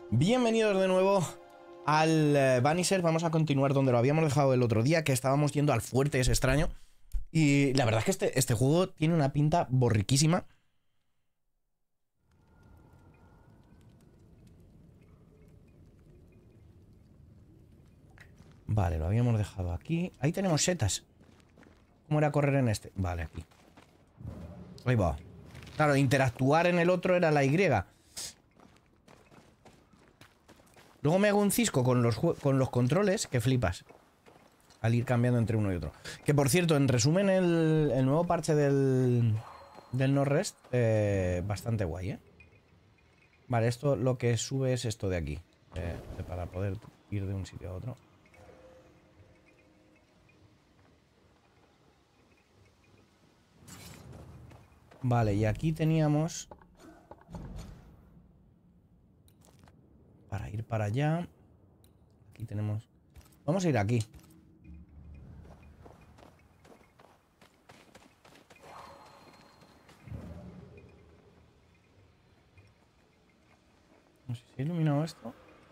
Bienvenidos de nuevo al Vanisher. Vamos a continuar donde lo habíamos dejado el otro día, que estábamos yendo al fuerte ese extraño. Y la verdad es que este juego tiene una pinta borriquísima. Vale, lo habíamos dejado aquí. Ahí tenemos setas. ¿Cómo era correr en este? Vale, aquí. Ahí va. Claro, interactuar en el otro era la Y. Luego me hago un cisco con los controles que flipas al ir cambiando entre uno y otro. Que por cierto, en resumen, el nuevo parche del No-Rest, bastante guay, ¿eh? Vale, esto lo que sube es esto de aquí, para poder ir de un sitio a otro. Vale, y aquí teníamos para ir para allá. Aquí tenemos... Vamos a ir aquí. No sé si he iluminado esto.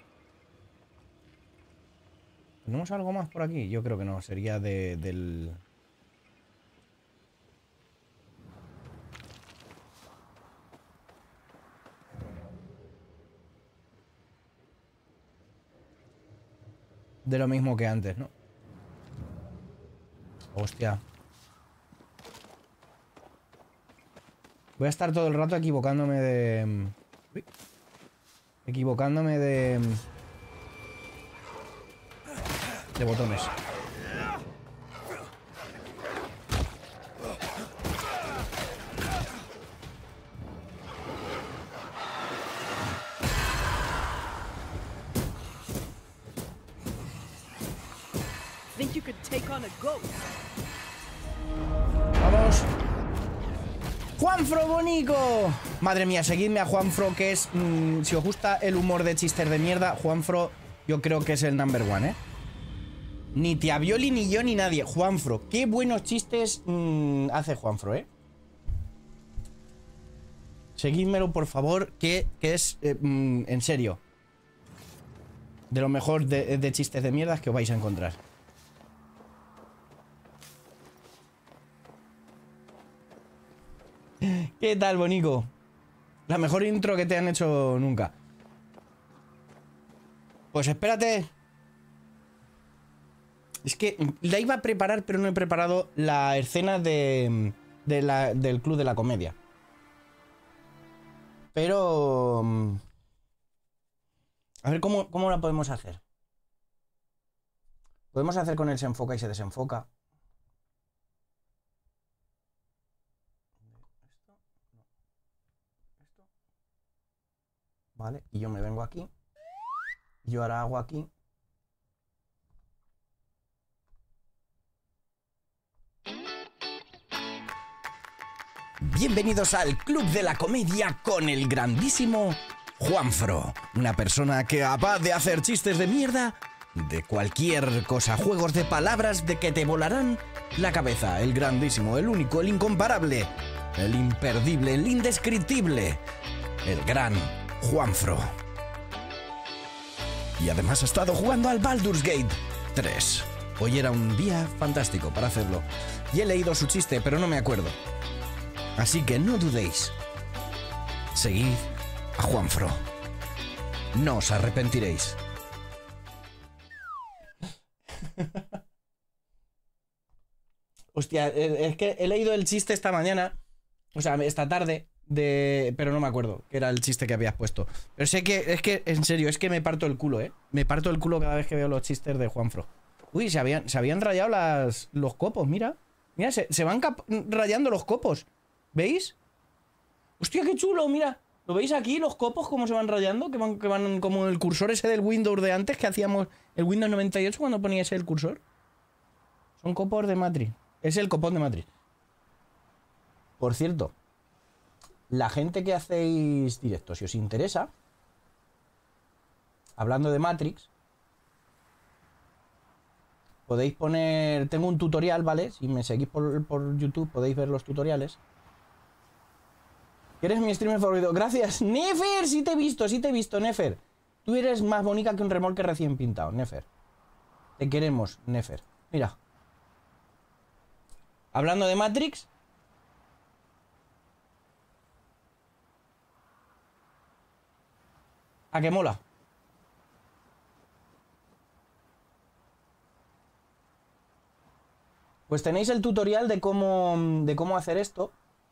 ¿Tenemos algo más por aquí? Yo creo que no, sería del... de lo mismo que antes, ¿no? Hostia. Voy a estar todo el rato equivocándome de... Uy. Equivocándome de botones. Vamos. ¡Juanfro Bonico! Madre mía, seguidme a Juanfro, que es... si os gusta el humor de chistes de mierda, Juanfro yo creo que es el number one, ¿eh? Ni Tía Violi, ni yo, ni nadie. Juanfro. Qué buenos chistes hace Juanfro, ¿eh? Seguidmelo, por favor, que es... en serio. De lo mejor de chistes de mierda que os vais a encontrar. ¿Qué tal, Bonico? La mejor intro que te han hecho nunca. Pues espérate. Es que la iba a preparar, pero no he preparado la escena del Club de la Comedia. Pero... a ver, ¿cómo la podemos hacer? Podemos hacer con él se enfoca y se desenfoca. Vale, y yo me vengo aquí. Yo ahora hago aquí. Bienvenidos al Club de la Comedia con el grandísimo Juanfro. Una persona capaz de hacer chistes de mierda de cualquier cosa. Juegos de palabras de que te volarán la cabeza. El grandísimo, el único, el incomparable, el imperdible, el indescriptible, el gran Juanfro. Y además ha estado jugando al Baldur's Gate 3. Hoy era un día fantástico para hacerlo. Y he leído su chiste, pero no me acuerdo. Así que no dudéis. Seguid a Juanfro. No os arrepentiréis. Hostia, es que he leído el chiste esta mañana. O sea, esta tarde. Pero no me acuerdo que era el chiste que habías puesto. Pero sé que, es que, en serio, es que me parto el culo, ¿eh? Me parto el culo cada vez que veo los chistes de Juanfro. Uy, se habían rayado los copos, mira. Mira, se van rayando los copos. ¿Veis? Hostia, qué chulo, mira. ¿Lo veis aquí, los copos, cómo se van rayando? Que van como el cursor ese del Windows de antes que hacíamos el Windows 98 cuando poníais el cursor. Son copos de Matrix. Es el copón de Matrix. Por cierto, la gente que hacéis directos, si os interesa, hablando de Matrix, podéis poner... Tengo un tutorial, ¿vale? Si me seguís por YouTube podéis ver los tutoriales. ¿Eres mi streamer favorito? Gracias, Nefer, sí te he visto, Nefer. Tú eres más bonita que un remolque recién pintado, Nefer. Te queremos, Nefer. Mira. Hablando de Matrix. ¿A qué mola? Pues tenéis el tutorial de cómo hacer esto.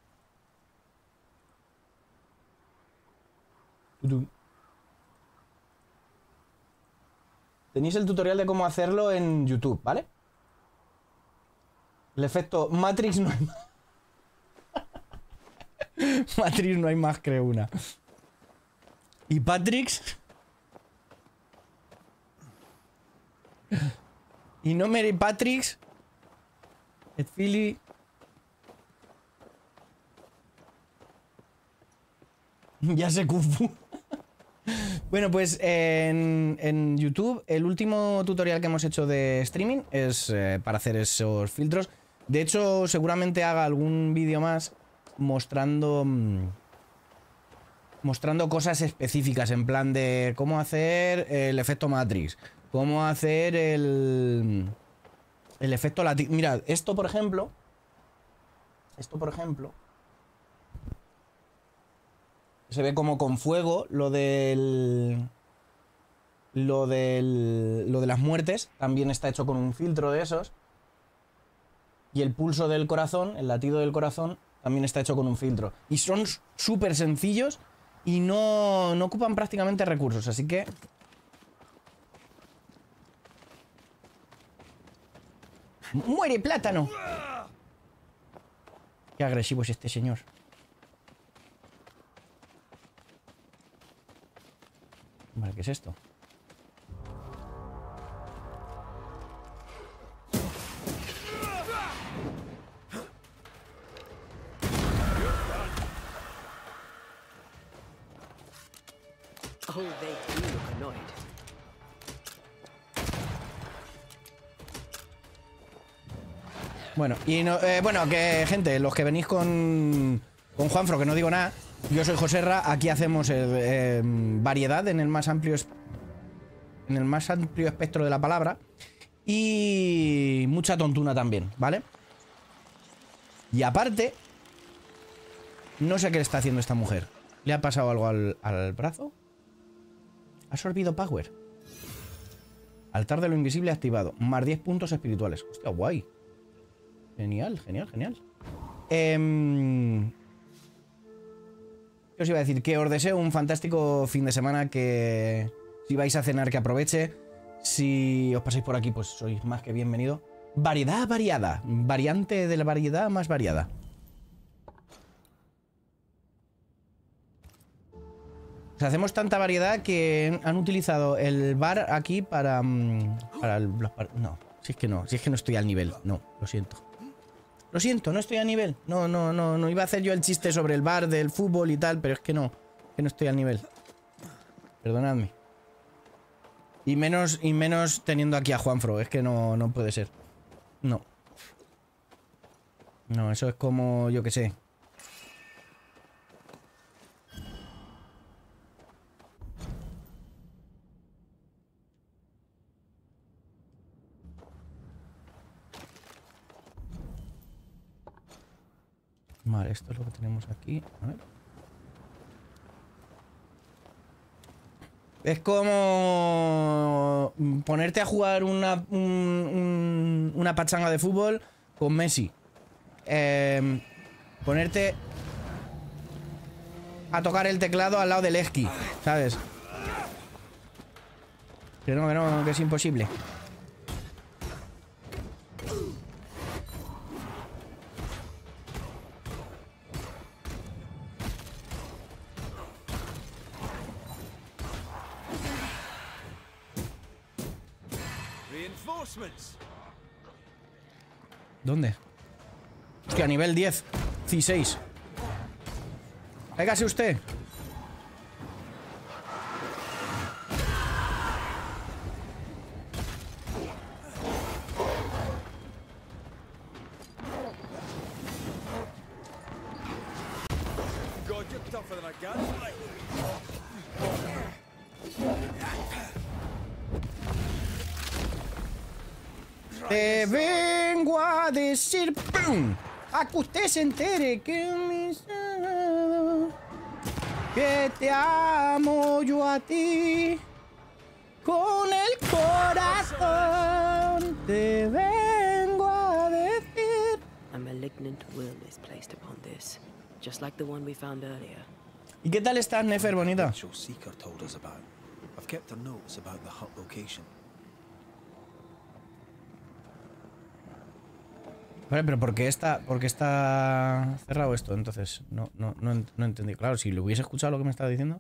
Tenéis el tutorial de cómo hacerlo en YouTube, ¿vale? El efecto Matrix no hay más. Matrix no hay más, creo una. ¿Y Patrix? ¿Y no Mary Patrix? ¿Et Philly? Ya sé Kung Fu. Bueno, pues en YouTube el último tutorial que hemos hecho de streaming es para hacer esos filtros. De hecho, seguramente haga algún vídeo más mostrando cosas específicas, en plan de cómo hacer el efecto Matrix, cómo hacer el efecto latino. Mirad, esto por ejemplo, se ve como con fuego, lo de las muertes también está hecho con un filtro de esos. Y el pulso del corazón, el latido del corazón, también está hecho con un filtro. Y son súper sencillos y no ocupan prácticamente recursos, así que... ¡Muere, plátano! Qué agresivo es este señor. Vale, ¿qué es esto? Oh, they do look annoyed. Bueno, y no, bueno, que gente, los que venís con Juanfro, que no digo nada, yo soy Joserra, aquí hacemos variedad en el más amplio espectro de la palabra y mucha tontuna también, ¿vale? Y aparte, no sé qué le está haciendo esta mujer. ¿Le ha pasado algo al brazo? Ha absorbido power. Altar de lo invisible activado. Más 10 puntos espirituales. Hostia, guay. Genial, genial, genial. ¿Qué os iba a decir? Que os deseo un fantástico fin de semana. Que si vais a cenar, que aproveche. Si os pasáis por aquí, pues sois más que bienvenido. Variedad variada. Variante de la variedad más variada. O sea, hacemos tanta variedad que han utilizado el bar aquí para no, si es que no estoy al nivel. No, lo siento. Lo siento, no estoy al nivel. No iba a hacer yo el chiste sobre el bar del fútbol y tal, pero es que no estoy al nivel. Perdonadme. Y menos teniendo aquí a Juanfro, es que no puede ser. No. No, eso es como, yo qué sé. Vale, esto es lo que tenemos aquí. A ver. Es como ponerte a jugar una pachanga de fútbol con Messi. Ponerte a tocar el teclado al lado del esquí, ¿sabes? Que no, que es imposible. ¿Dónde? Hostia, nivel 10. C6. Pégase usted. Te vengo a decir, ¡pum! A que usted se entere que te amo yo a ti. Con el corazón te vengo a decir. A malignant will is placed upon this, just like the one we found earlier. ¿Y qué tal estás, Nefer, bonita? Ritual Seeker told us about. I've kept her notes about the hut location. Vale, pero ¿por qué está cerrado esto? Entonces, no entendí. Claro, si lo hubiese escuchado lo que me estaba diciendo.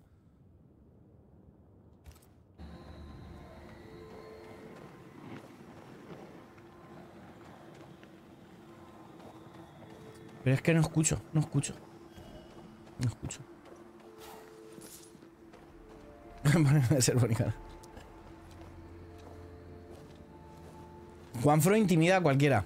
Pero es que no escucho. Ponerme a ser bonita. Juanfro intimida a cualquiera.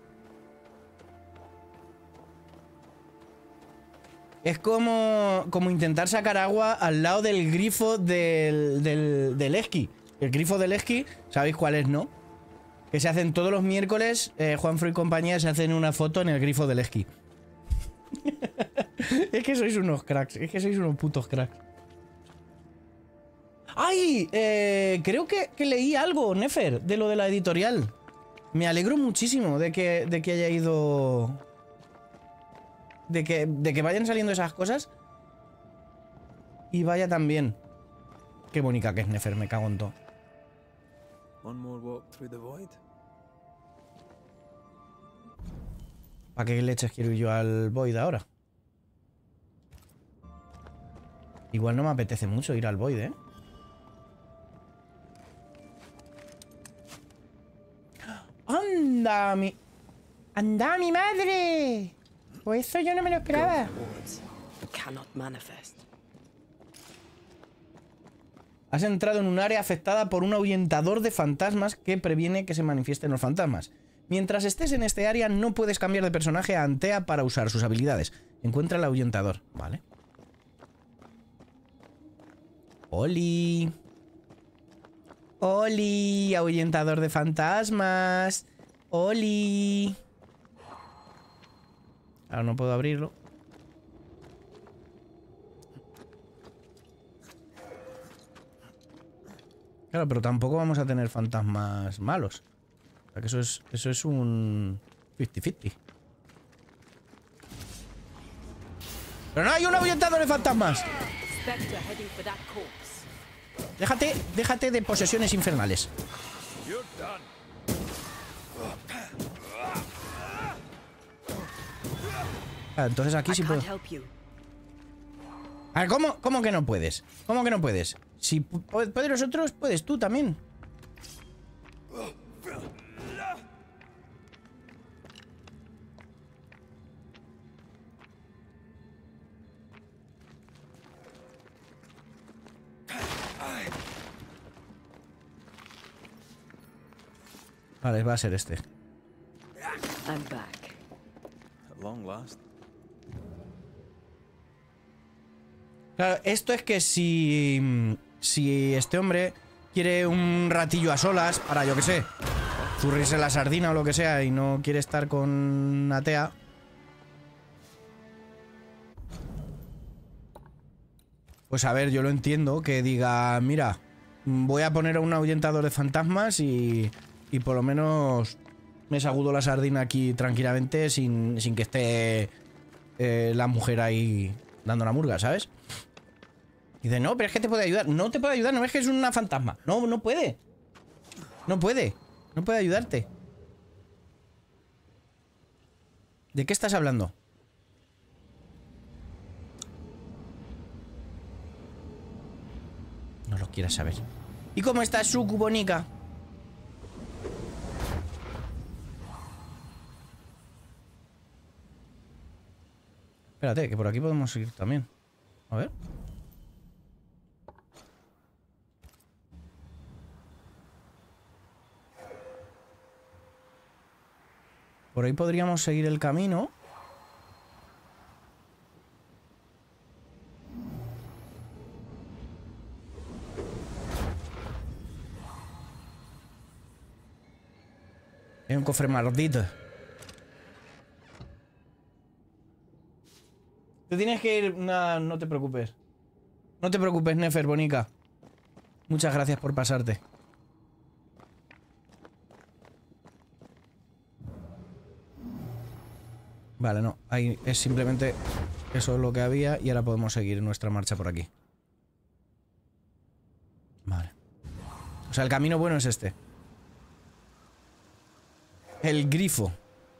Es como intentar sacar agua al lado del grifo del esquí. El grifo del esquí, ¿sabéis cuál es, no? Que se hacen todos los miércoles, Juanfro y compañía se hacen una foto en el grifo del esquí. Es que sois unos cracks, es que sois unos putos cracks. ¡Ay! Creo que leí algo, Nefer, de lo de la editorial. Me alegro muchísimo de que haya ido... De que vayan saliendo esas cosas. Y vaya también. Qué bonita que es Nefer, me cago en todo. One more walk through the void. ¿Para qué leches quiero ir yo al Void ahora? Igual no me apetece mucho ir al Void, ¿eh? ¡Anda, mi... ¡Anda, mi madre! Pues eso yo no me lo esperaba. Cannot manifest. Has entrado en un área afectada por un ahuyentador de fantasmas que previene que se manifiesten los fantasmas. Mientras estés en este área no puedes cambiar de personaje a Antea para usar sus habilidades. Encuentra el ahuyentador, ¿vale? ¡Oli! ¡Oli! Ahuyentador de fantasmas. ¡Oli! Ahora no puedo abrirlo. Claro, pero tampoco vamos a tener fantasmas malos. O sea que eso es un 50-50. ¡Pero no hay un ahuyentador de fantasmas! Spectre heading for that corpse. Déjate de posesiones infernales. Ah, entonces aquí sí puedo. A ver, ¿cómo que no puedes? ¿Cómo que no puedes? Si pueden los otros, puedes tú también. Vale, va a ser este. I'm back. At long last. Claro, esto es que si este hombre quiere un ratillo a solas para, yo que sé, zurrirse la sardina o lo que sea y no quiere estar con Atea, pues a ver, yo lo entiendo, que diga, mira, voy a poner un ahuyentador de fantasmas y por lo menos me sacudo la sardina aquí tranquilamente sin que esté la mujer ahí dando la murga, ¿sabes? Y dice, no, pero es que te puede ayudar. No te puede ayudar, no es que es una fantasma. No puede. No puede ayudarte. ¿De qué estás hablando? No lo quieras saber. ¿Y cómo está su cubonica? Espérate, que por aquí podemos ir también. A ver. Por ahí podríamos seguir el camino. Hay un cofre maldito. Te tienes que ir... Nah, no te preocupes. No te preocupes, Nefer, bonica. Muchas gracias por pasarte. Vale, no. Ahí es simplemente... Eso es lo que había y ahora podemos seguir nuestra marcha por aquí. Vale. O sea, el camino bueno es este. El grifo.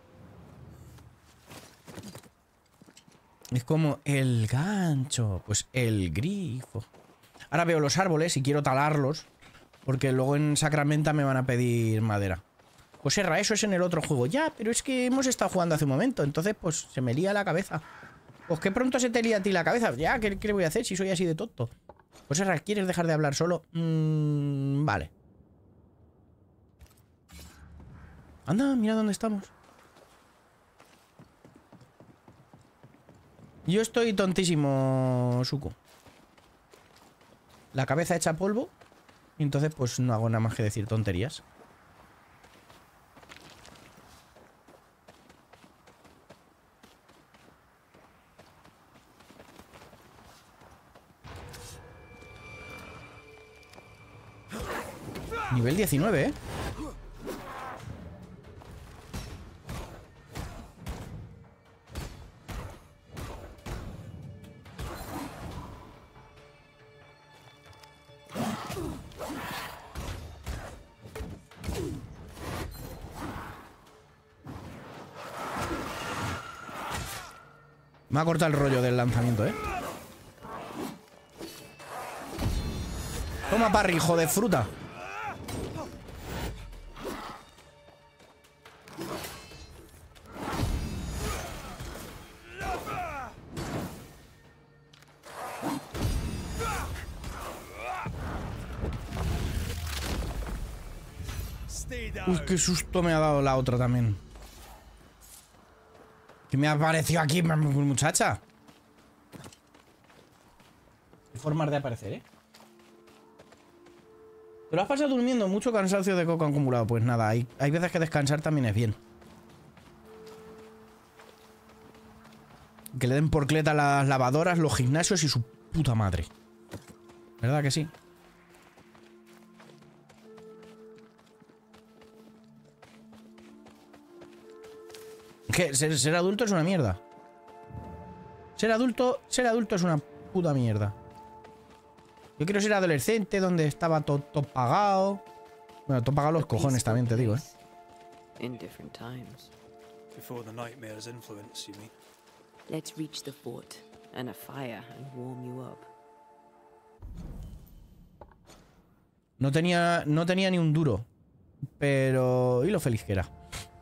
Es como el gancho. Pues el grifo. Ahora veo los árboles y quiero talarlos, porque luego en Sacramenta me van a pedir madera. Pues Erra, eso es en el otro juego. Ya, pero es que hemos estado jugando hace un momento. Entonces pues se me lía la cabeza. Pues que pronto se te lía a ti la cabeza. Ya, ¿qué le voy a hacer si soy así de tonto? Pues Erra, ¿quieres dejar de hablar solo? Vale. Anda, mira dónde estamos. Yo estoy tontísimo, Suco. La cabeza hecha polvo. Y entonces pues no hago nada más que decir tonterías. Nivel 19, ¿eh? Me ha cortado el rollo del lanzamiento, ¿eh? Toma, parry, hijo de fruta. Uy, qué susto me ha dado la otra también. ¿Qué me ha aparecido aquí, muchacha? Hay formas de aparecer, ¿eh? ¿Te lo has pasado durmiendo? Mucho cansancio de coco acumulado. Pues nada, hay veces que descansar también es bien. Que le den por cleta las lavadoras, los gimnasios y su puta madre. ¿Verdad que sí? ¿Qué? ¿Ser adulto es una mierda? Ser adulto es una puta mierda. Yo quiero ser adolescente, donde estaba todo pagado. Bueno, todo pagado los cojones también, te digo, ¿eh? In different times. Before the nightmare's influence, you mean? Let's reach the fort and a fire and warm you up. No tenía ni un duro. Pero... ¿y lo feliz que era?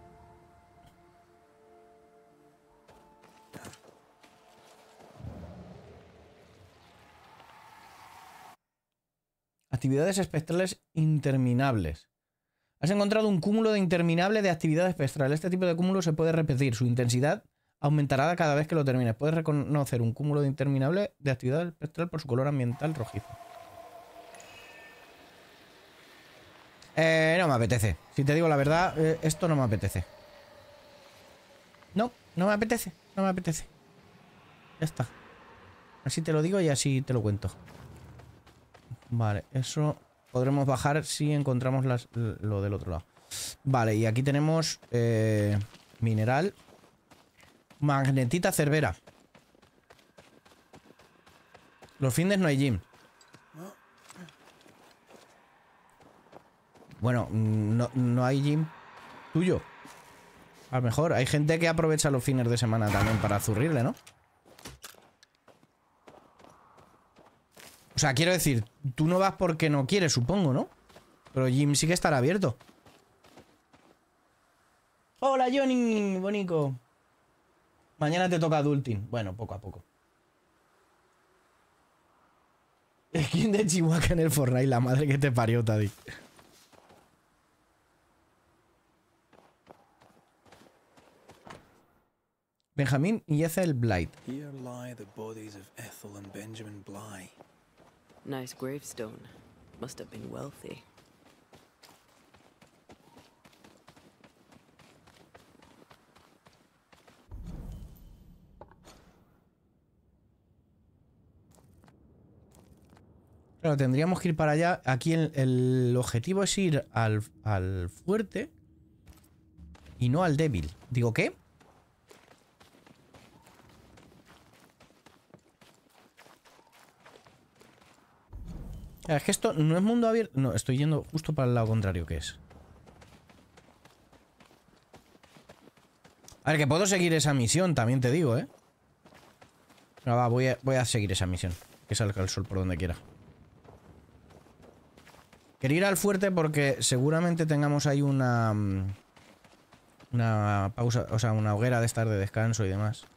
Actividades espectrales interminables. Has encontrado un cúmulo de interminable de actividad espectral. Este tipo de cúmulo se puede repetir. Su intensidad aumentará cada vez que lo termines. Puedes reconocer un cúmulo de interminable de actividad espectral por su color ambiental rojizo. No me apetece. Si te digo la verdad, esto no me apetece. No me apetece. No me apetece. Ya está. Así te lo digo y así te lo cuento. Vale, eso podremos bajar si encontramos lo del otro lado. Vale, y aquí tenemos mineral. Magnetita cerbera. Los fines no hay gym. Bueno, no hay gym tuyo. A lo mejor hay gente que aprovecha los fines de semana también para zurrirle, ¿no? O sea, quiero decir, tú no vas porque no quieres, supongo, ¿no? Pero gym sí que estará abierto. Hola, Johnny, bonico. Mañana te toca adulting. Bueno, poco a poco. Skin de Chihuahua en el Fortnite, la madre que te parió, Tadi. Benjamín y Ethel Blight. Here lie the bodies of Ethel and Benjamin Bly. Nice gravestone. Must have been wealthy. Claro, tendríamos que ir para allá. Aquí el objetivo es ir al fuerte y no al débil. ¿Digo qué? Es que esto no es mundo abierto. No, estoy yendo justo para el lado contrario que es. A ver, que puedo seguir esa misión, también te digo, ¿eh? No, va, voy a seguir esa misión. Que salga el sol por donde quiera. Quería ir al fuerte porque seguramente tengamos ahí una pausa, o sea, una hoguera de estar de descanso y demás.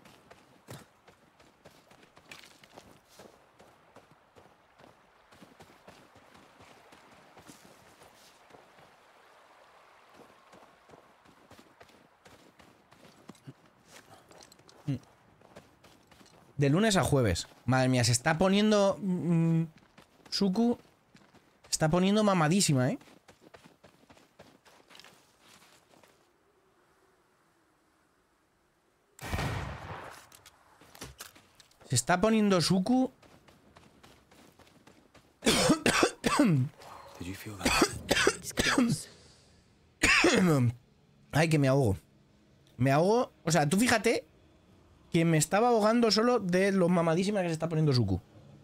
De lunes a jueves. Madre mía, se está poniendo... Suku... Se está poniendo mamadísima, ¿eh? Se está poniendo Suku... Did you feel that? Ay, que me ahogo. Me ahogo... O sea, tú fíjate... Que me estaba ahogando solo de lo mamadísima que se está poniendo Suku.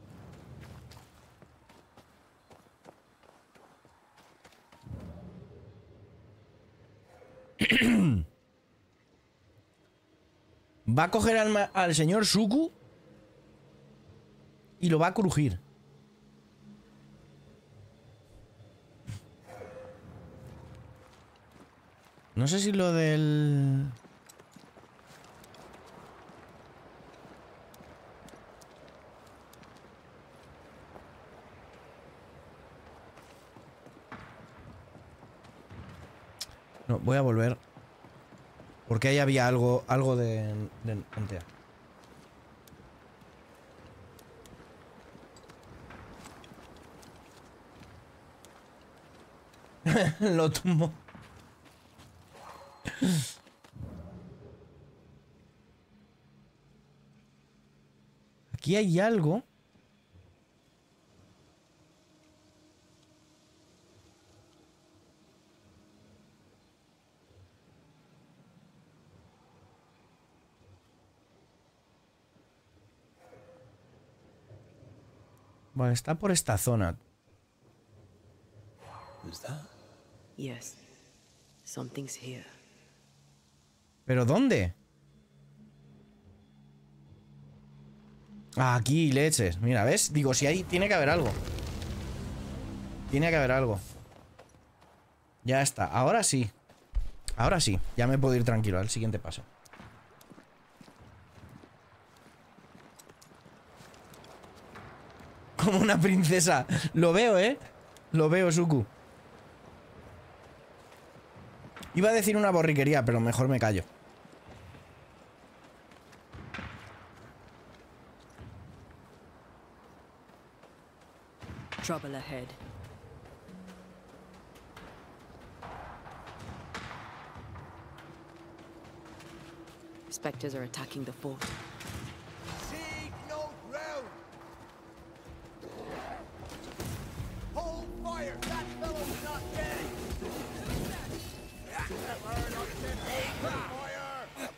Va a coger al señor Suku y lo va a crujir. No sé si lo del... No, voy a volver. Porque ahí había algo de Antea. Lo tumbo. Aquí hay algo. Vale, está por esta zona. Is that? Yes. Something's here. ¿Pero dónde? Ah, aquí, leches. Mira, ¿ves? Digo, si hay... Tiene que haber algo. Tiene que haber algo. Ya está. Ahora sí. Ahora sí. Ya me puedo ir tranquilo al siguiente paso. Como una princesa. Lo veo, ¿eh? Lo veo, Suku. Iba a decir una borriquería, pero mejor me callo. Trouble ahead. Spectres are attacking the fort. Seek no ground! Hold fire! That fellow's not dead! Learn on fire!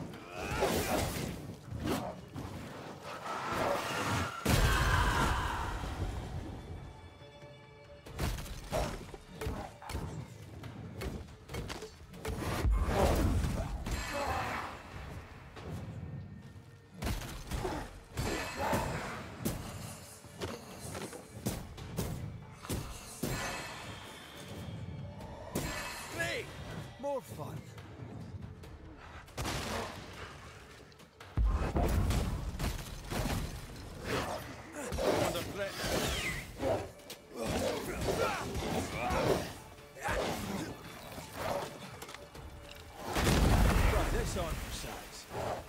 More fun. Under threat. Try this on for size.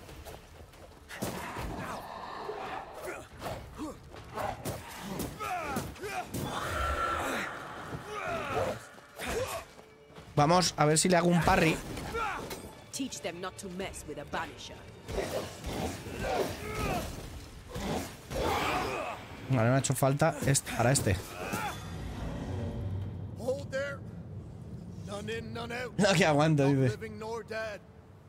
Vamos a ver si le hago un parry. Teach them not to mess with a banisher. Vale, me ha hecho falta para este. Hold there. None in, none out. No, que aguanta, Not dice. living nor dead.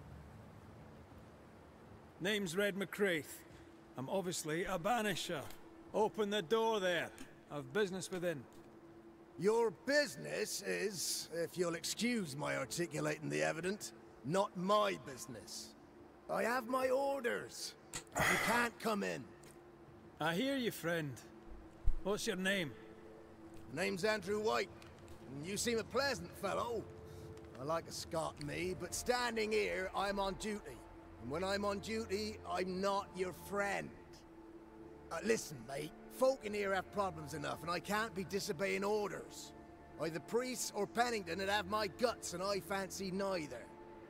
Name's Red McCraith. I'm obviously a banisher. Open the door there. I've business within. Your business is, if you'll excuse my articulating the evident, not my business. I have my orders. You can't come in. I hear you, friend. What's your name? My name's Andrew White, and you seem a pleasant fellow. I like a Scot, me, but standing here, I'm on duty. And when I'm on duty, I'm not your friend. Listen, mate, folk in here have problems enough, and I can't be disobeying orders. Either priests or Pennington would have my guts, and I fancy neither.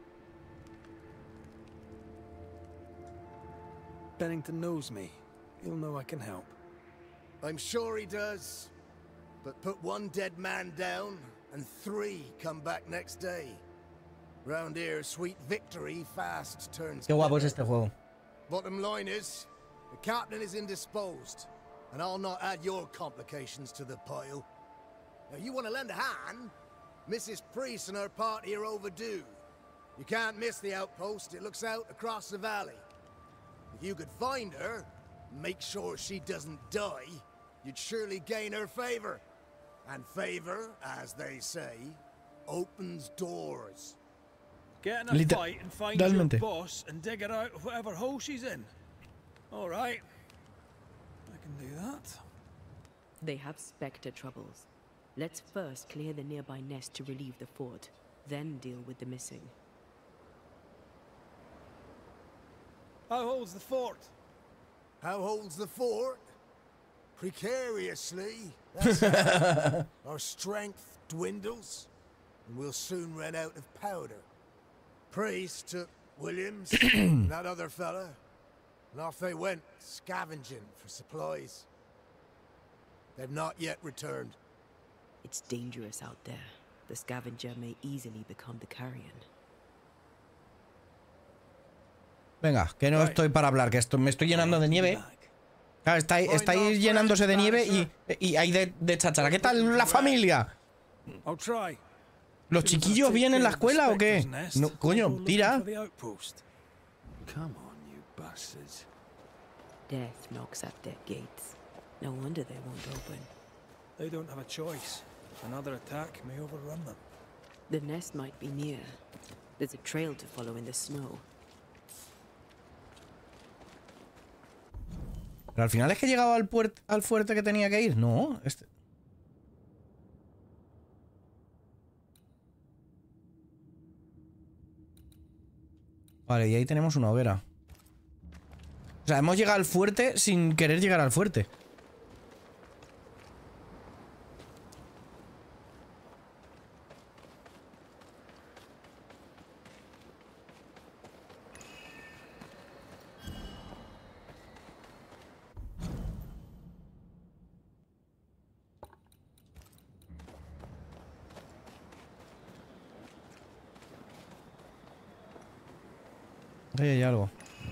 Bennington knows me. He'll know I can help. I'm sure he does. But put one dead man down, and 3 come back next day. Round here, sweet victory fast turns Qué guapo es bitter. este juego. Bottom line is, the captain is indisposed, and I'll not add your complications to the pile. Now, you want to lend a hand? Mrs. Priest and her party are overdue. You can't miss the outpost. It looks out across the valley. If you could find her, make sure she doesn't die, you'd surely gain her favor. And favor, as they say, opens doors. Get in a Liter- fight and find your Realmente. boss and dig her out of whatever hole she's in. All right. I can do that. They have Spectre troubles. Let's first clear the nearby nest to relieve the fort, then deal with the missing. How holds the fort? How holds the fort? Precariously. That's how. Our strength dwindles, and we'll soon run out of powder. Priest took Williams, and that other fella, and off they went, scavenging for supplies. They've not yet returned. It's dangerous out there. The scavenger may easily become the carrion. Venga, que no estoy para hablar, que me estoy llenando de nieve. Claro, estáis llenándose de nieve y hay de cháchara. ¿Qué tal la familia? I'll try. ¿Los chiquillos bien en la escuela o qué? No, coño, tira. Come on, you bastards. Death knocks at their gates. No wonder they won't open. They don't have a choice. Another attack may overrun them. The nest might be near. There's a trail to follow in the snow. Pero al final es que he llegado al fuerte que tenía que ir. No, Vale, y ahí tenemos una hoguera. O sea, hemos llegado al fuerte sin querer llegar al fuerte. Ahí hay algo.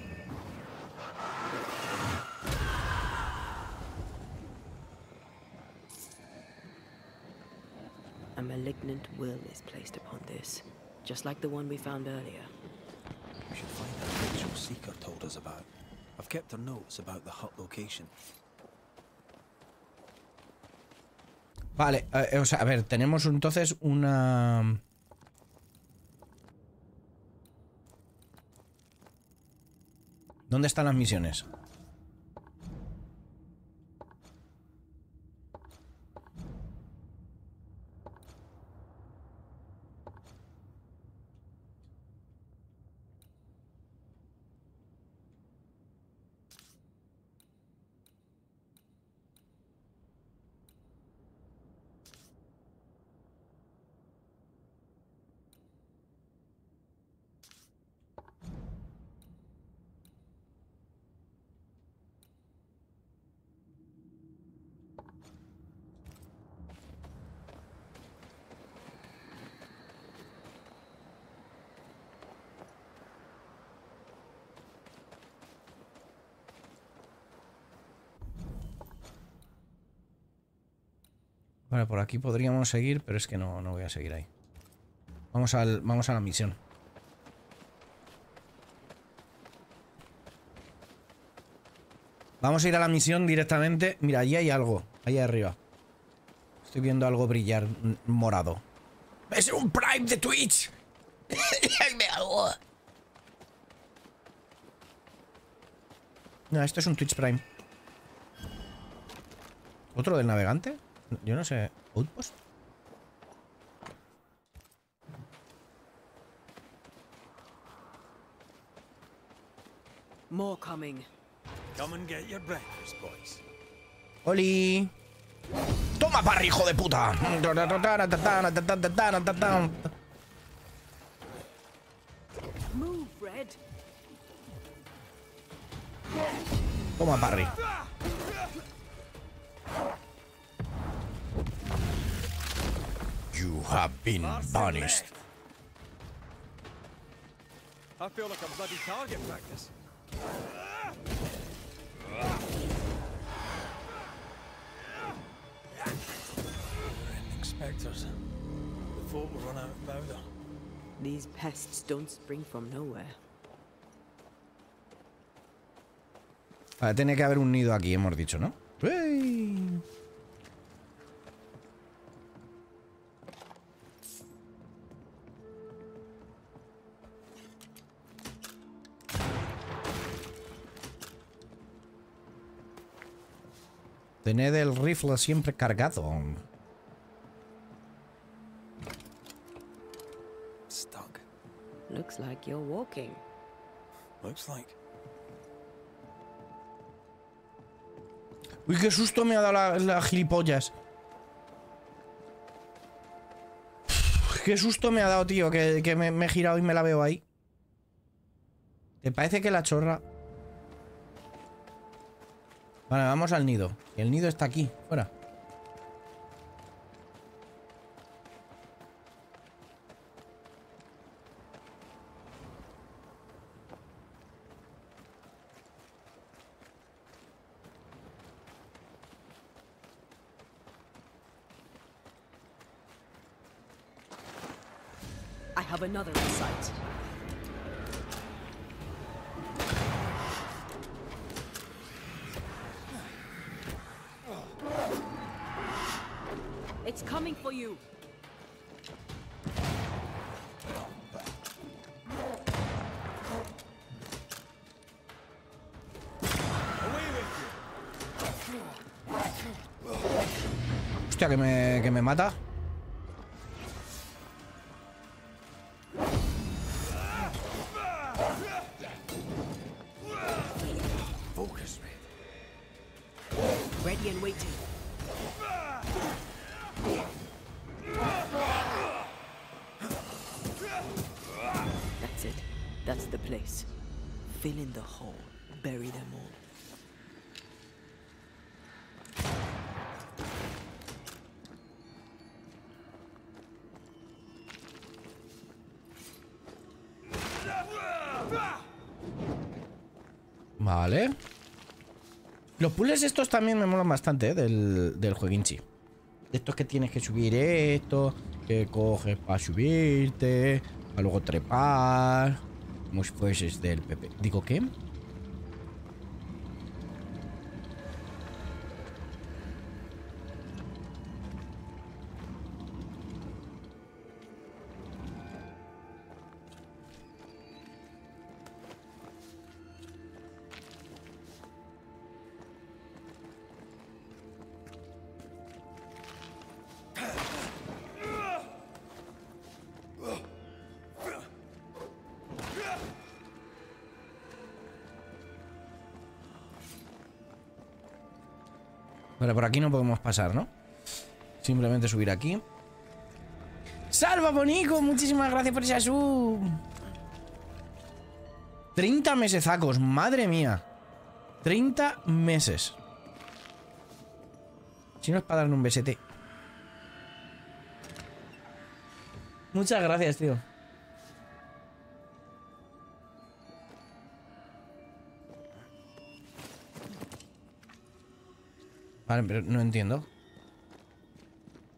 A malignant will is placed upon this, just like the one we found earlier. We should find that ritual Seeker told us about. I've kept her notes about the hut location. Vale, o sea, a ver, tenemos entonces una... ¿Dónde están las misiones? Vale, por aquí podríamos seguir, pero es que no voy a seguir ahí. Vamos a la misión. Vamos a ir a la misión directamente. Mira, allí hay algo. Ahí arriba. Estoy viendo algo brillar morado. ¡Es un Prime de Twitch! No, esto es un Twitch Prime. ¿Otro del navegante? Yo no sé. ¿Outpost? More coming. Come and get your breakfast, boys. ¡Oli! ¡Toma, Parry, hijo de puta! Move, Red. Toma, Parry. You have been banished. I feel like a bloody target practice. Ending spectres. The folk will run out of powder. These pests don't spring from nowhere. Vale, tiene que haber un nido aquí, hemos dicho, ¿no? ¡Ey! Tened el rifle siempre cargado. Stuck. Looks like you're walking. Looks like. Uy, qué susto me ha dado la gilipollas. Qué susto me ha dado, tío, que me he girado y me la veo ahí. ¿Te parece que la chorra? Vale, vamos al nido. El nido está aquí, fuera. I have another in sight. It's coming for you. Hostia, que me mata. Focus, Red. Ready and waiting. That's it. That's the place. Fill in the hole. Bury them all. Vale. Los puzzles estos también me molan bastante, ¿eh? del jueguinchi. De estos que tienes que subir esto, que coges para subirte, para luego trepar. Como si fueses del PP. ¿Digo qué? Vale, por aquí no podemos pasar, ¿no? Simplemente subir aquí. ¡Salva, Bonico! Muchísimas gracias por ese sub. 30 mesesacos, madre mía. 30 meses. Si no es para darle un besete. Muchas gracias, tío. Vale, pero no entiendo.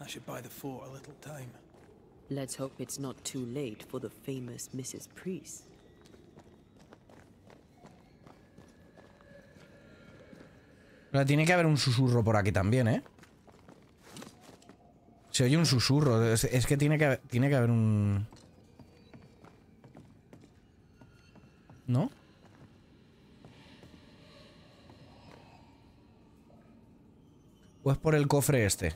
That should buy the fort a little time. Let's hope it's not too late for the famous Mrs. Priest. Pero tiene que haber un susurro por aquí también, ¿eh? Se oye un susurro. Es que tiene que haber un... ¿No? ¿O es por el cofre este?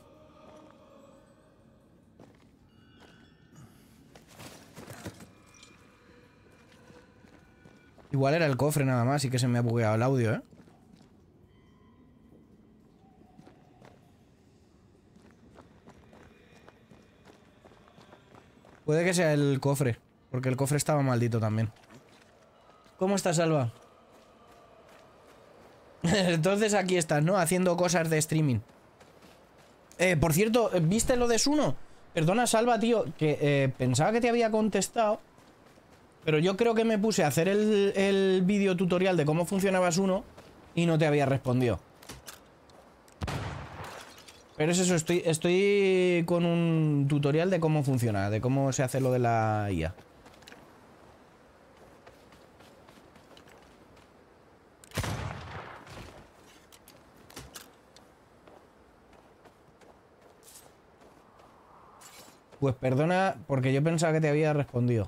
Igual era el cofre nada más y que se me ha bugueado el audio, ¿eh? Puede que sea el cofre, porque el cofre estaba maldito también. ¿Cómo estás, Alba? Entonces aquí estás, ¿no? Haciendo cosas de streaming. Por cierto, ¿viste lo de Suno? Perdona, Salva, tío, que pensaba que te había contestado, pero yo creo que me puse a hacer el vídeo tutorial de cómo funcionaba Suno y no te había respondido. Pero es eso, estoy con un tutorial de cómo funciona, de cómo se hace lo de la IA. Pues perdona, porque yo pensaba que te había respondido.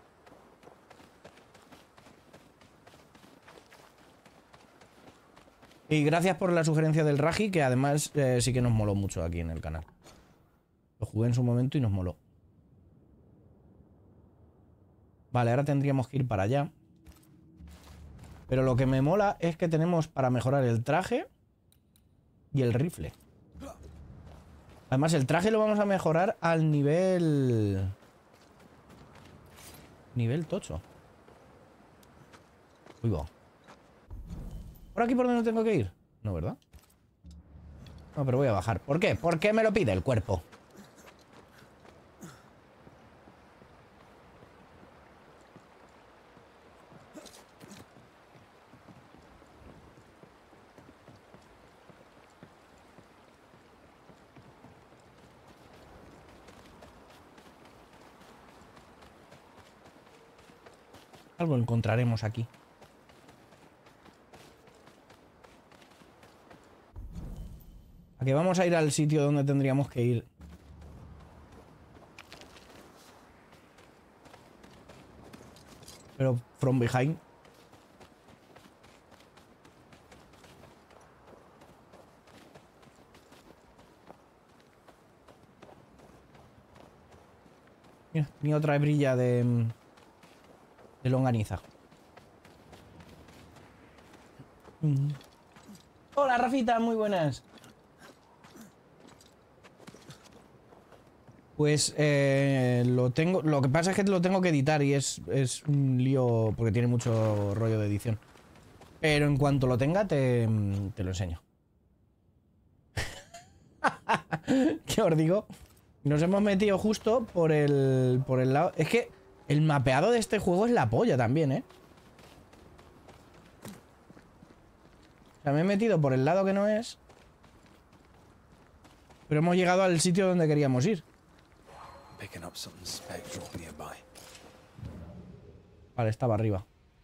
Y gracias por la sugerencia del Raji, que además sí que nos moló mucho aquí en el canal. Lo jugué en su momento y nos moló. Vale, ahora tendríamos que ir para allá. Pero lo que me mola es que tenemos para mejorar el traje y el rifle. Además, el traje lo vamos a mejorar al nivel... Nivel tocho. Uy, va. ¿Por aquí por donde tengo que ir? No, ¿verdad? No, pero voy a bajar. ¿Por qué? ¿Por qué me lo pide el cuerpo? Algo encontraremos aquí. ¿A qué vamos a ir al sitio donde tendríamos que ir? Pero from behind. Mira, tenía otra hebrilla de longaniza. Hola, Rafita, muy buenas. Pues lo tengo. Lo que pasa es que lo tengo que editar y es un lío porque tiene mucho rollo de edición. Pero en cuanto lo tenga te lo enseño. ¿Qué os digo? Nos hemos metido justo por el lado. Es que el mapeado de este juego es la polla también, ¿eh? O sea, me he metido por el lado que no es. Pero hemos llegado al sitio donde queríamos ir. Vale, estaba arriba.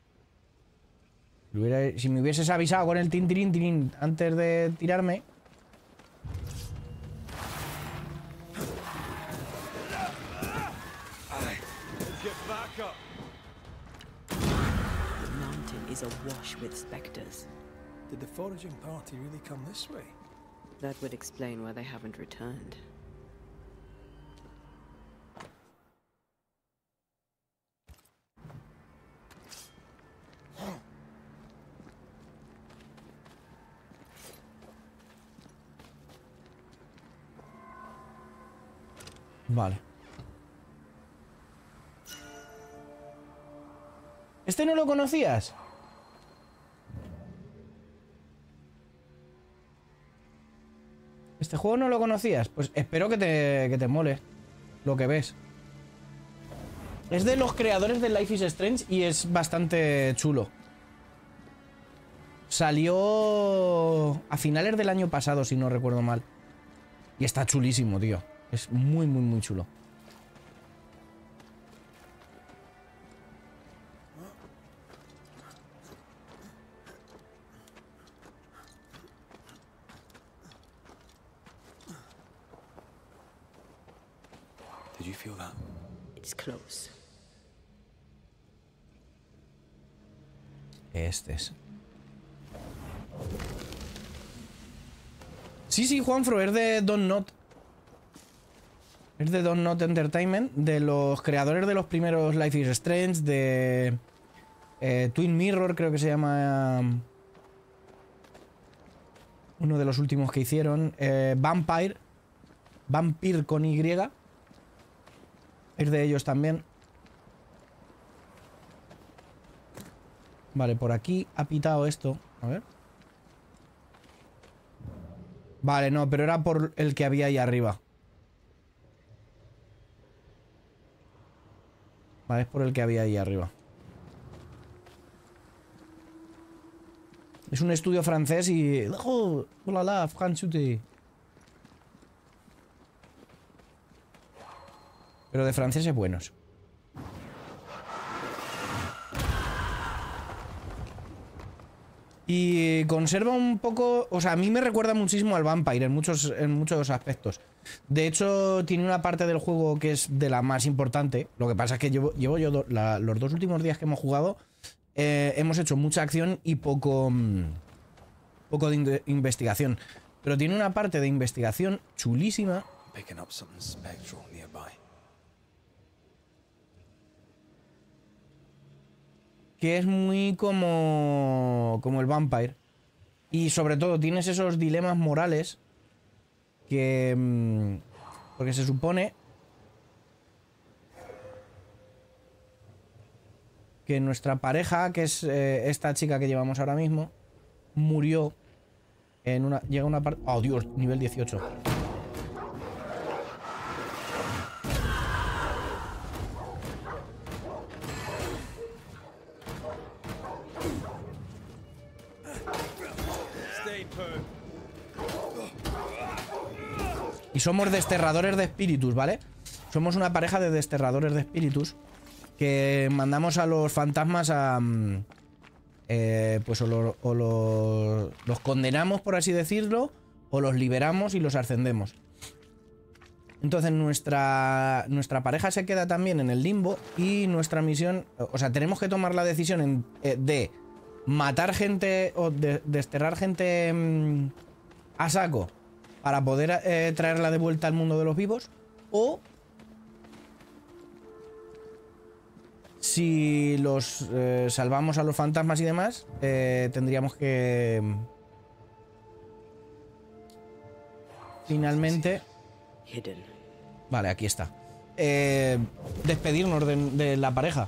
Si me hubieses avisado con el tintirín tirín antes de tirarme. The mountain is awash with specters. Did the foraging party really come this way? That would explain why they haven't returned. Vale. ¿Este no lo conocías? ¿Este juego no lo conocías? Pues espero que te mole lo que ves. Es de los creadores de Life is Strange y es bastante chulo. Salió a finales del año pasado, si no recuerdo mal. Y está chulísimo, tío. Es muy, muy, muy chulo. Did you feel that? It's close. Este es. Sí, sí, Juanfro, es de Don't Not. Es de Don't Not Entertainment, de los creadores de los primeros Life is Strange, de Twin Mirror, creo que se llama. Uno de los últimos que hicieron. Vampire con Y. Es de ellos también. Vale, por aquí ha pitado esto. A ver. Vale, no, pero era por el que había ahí arriba. Vale, es por el que había ahí arriba. Es un estudio francés y... ¡Oh! ¡Hola, Franchute! Pero de franceses buenos. Y conserva un poco... O sea, a mí me recuerda muchísimo al Vampire en muchos aspectos. De hecho, tiene una parte del juego que es de la más importante. Lo que pasa es que llevo yo los 2 últimos días que hemos jugado, hemos hecho mucha acción y poco de investigación. Pero tiene una parte de investigación chulísima. Picking up something spectral nearby. Que es muy como el Vampire. Y sobre todo tienes esos dilemas morales que... porque se supone que nuestra pareja, que es esta chica que llevamos ahora mismo, murió en una... Llega una parte... ¡Oh, Dios! Nivel 18. Y somos desterradores de espíritus, ¿vale? Somos una pareja de desterradores de espíritus que mandamos a los fantasmas a... pues los condenamos, por así decirlo, o los liberamos y los ascendemos. Entonces nuestra pareja se queda también en el limbo y nuestra misión... O sea, tenemos que tomar la decisión de matar gente o de desterrar gente a saco para poder traerla de vuelta al mundo de los vivos, o si los salvamos a los fantasmas y demás, tendríamos que finalmente... Hidden. Vale, aquí está. Despedirnos de la pareja.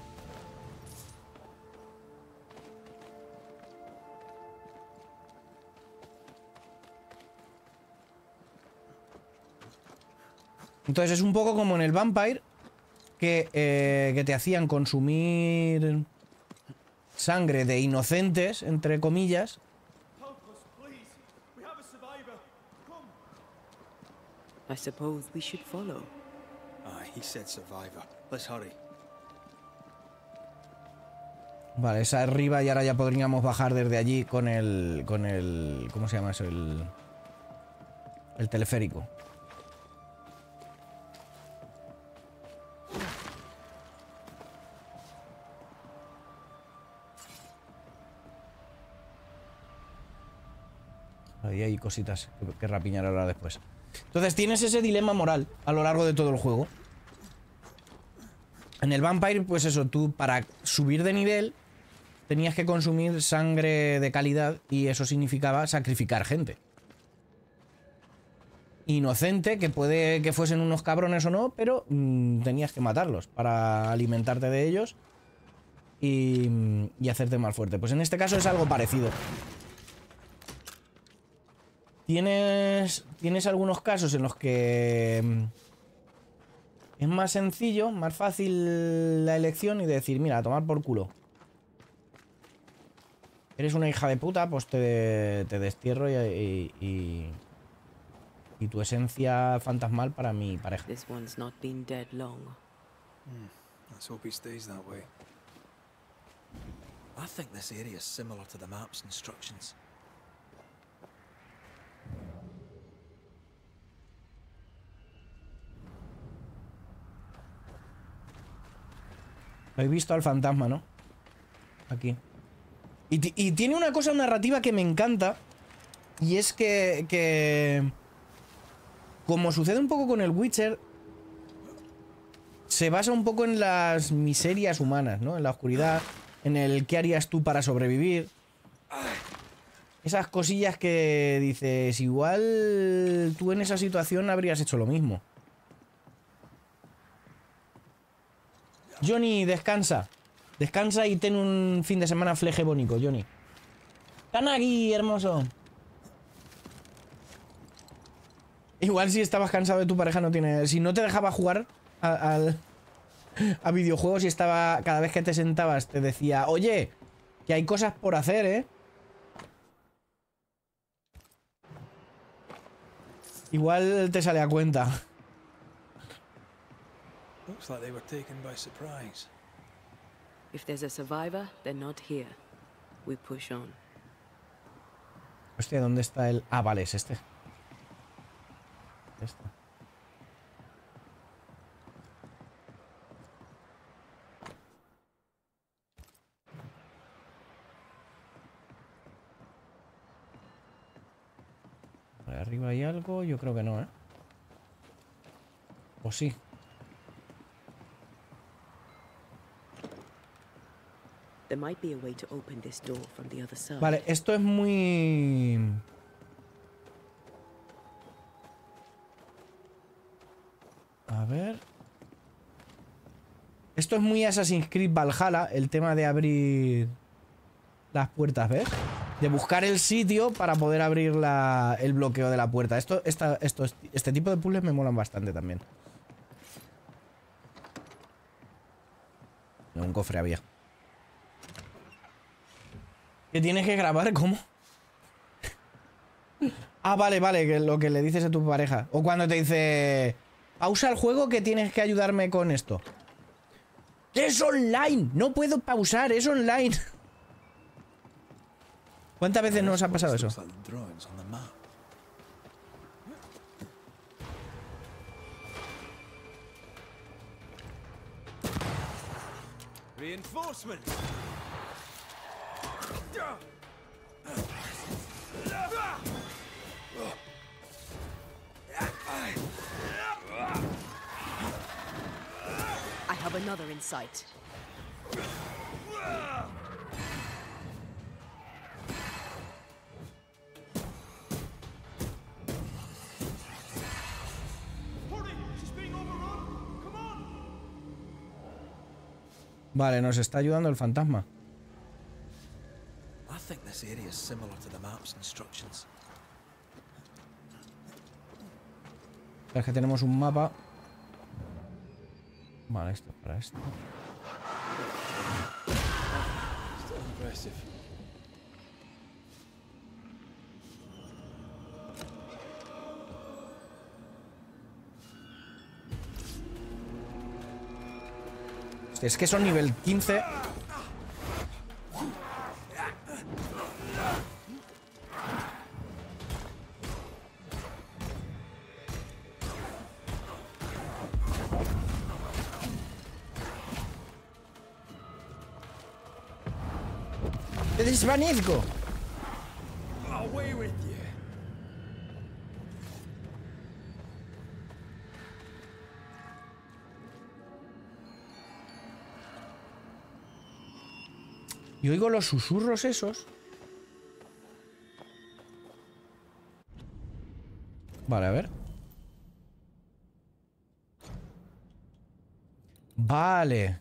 Entonces es un poco como en el Vampire, que te hacían consumir sangre de inocentes, entre comillas. I suppose we should follow. Aye, he said survivor. Let's hurry. Vale, esa arriba y ahora ya podríamos bajar desde allí con el... ¿Cómo se llama eso? El teleférico. Ahí hay cositas que rapiñar ahora después. Entonces tienes ese dilema moral a lo largo de todo el juego. En el Vampire, pues eso, tú para subir de nivel tenías que consumir sangre de calidad y eso significaba sacrificar gente. Inocente, que puede que fuesen unos cabrones o no, pero tenías que matarlos para alimentarte de ellos y hacerte más fuerte. Pues en este caso es algo parecido. Tienes algunos casos en los que es más sencillo, más fácil la elección y decir, mira, a tomar por culo. Eres una hija de puta, pues te destierro y y tu esencia fantasmal para mi pareja. This one's not been dead long. Let's hope he stays that way. I think this area is similar to the map's instructions. Habéis visto al fantasma, ¿no? Aquí. Y tiene una cosa narrativa que me encanta. Y es que como sucede un poco con el Witcher, se basa un poco en las miserias humanas, ¿no? En la oscuridad, en el qué harías tú para sobrevivir. Esas cosillas que dices, igual tú en esa situación habrías hecho lo mismo. Johnny, descansa. Descansa y ten un fin de semana flegebónico, Johnny. Están aquí, hermoso. Igual si estabas cansado de tu pareja no tiene... Si no te dejaba jugar a videojuegos y estaba... Cada vez que te sentabas te decía, oye, que hay cosas por hacer, ¿eh? Igual te sale a cuenta. Looks like they were taken by surprise. If there's a survivor, they're not here. We push on. Hostia, ¿dónde está el...? Ah, vale, es este. Este. Vale, arriba hay algo, yo creo que no, ¿eh? O sí. There might be a way to open this door from the other side. Vale, esto es muy... A ver... Esto es muy Assassin's Creed Valhalla, el tema de abrir las puertas, ¿ves? De buscar el sitio para poder abrir el bloqueo de la puerta. Este tipo de puzzles me molan bastante también. No, un cofre había. ¿Que tienes que grabar? ¿Cómo? Ah, vale, vale, que lo que le dices a tu pareja. O cuando te dice... Pausa el juego que tienes que ayudarme con esto. ¡Es online! No puedo pausar, es online. ¿Cuántas veces nos ha pasado eso? Reinforcements. I have another in sight. Vale, nos está ayudando el fantasma. I think this area is similar to the map's instructions. Es que tenemos un mapa. Vale, esto es para esto. Still impressive. Hostia, es que son nivel 15. ¡Te desvanezco! Away with you. Y oigo los susurros esos. Vale, a ver. Vale.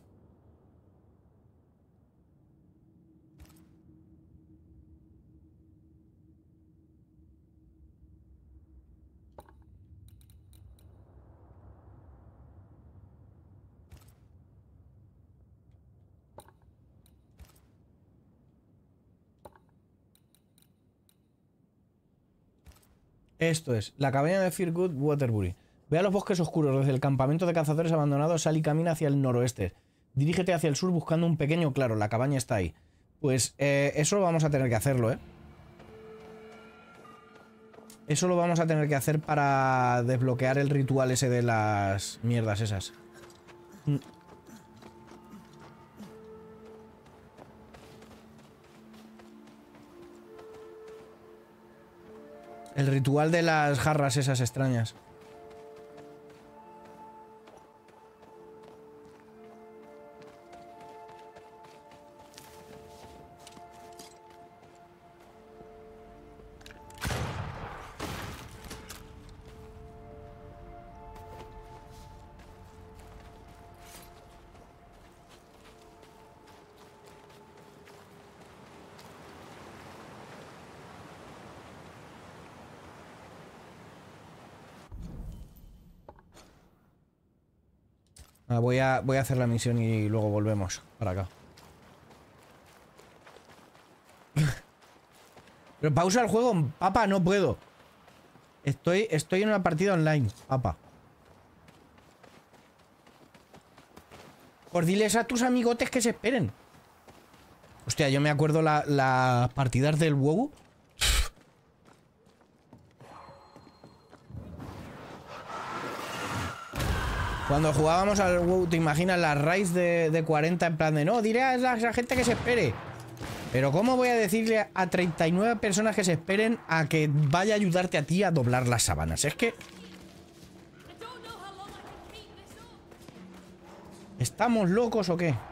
Esto es, la cabaña de Feargood, Waterbury. Ve a los bosques oscuros desde el campamento de cazadores abandonado, sal y camina hacia el noroeste. Dirígete hacia el sur buscando un pequeño claro, la cabaña está ahí. Pues eso vamos a tener que hacerlo, ¿eh? Eso lo vamos a tener que hacer para desbloquear el ritual ese de las mierdas esas. El ritual de las jarras esas extrañas. Voy a hacer la misión y luego volvemos para acá. Pero pausa el juego, papá, no puedo. Estoy en una partida online, papá. Pues diles a tus amigotes que se esperen. Hostia, yo me acuerdo las partidas del WoW. Cuando jugábamos al WoW, ¿te imaginas las raids de 40 en plan de no, diré a la gente que se espere? Pero ¿cómo voy a decirle a 39 personas que se esperen a que vaya a ayudarte a ti a doblar las sábanas? Es que... ¿estamos locos o qué?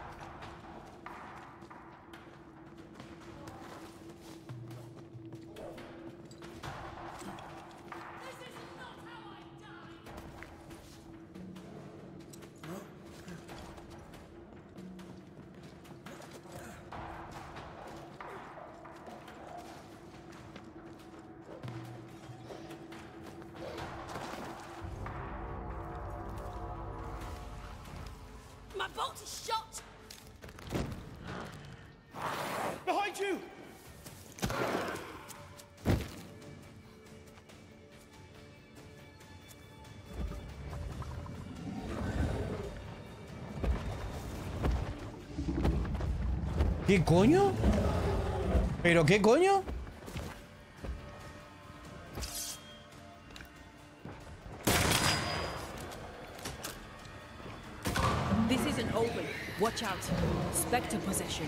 ¿Qué coño? ¿Pero qué coño? This isn't open. Watch out. Spectre possession.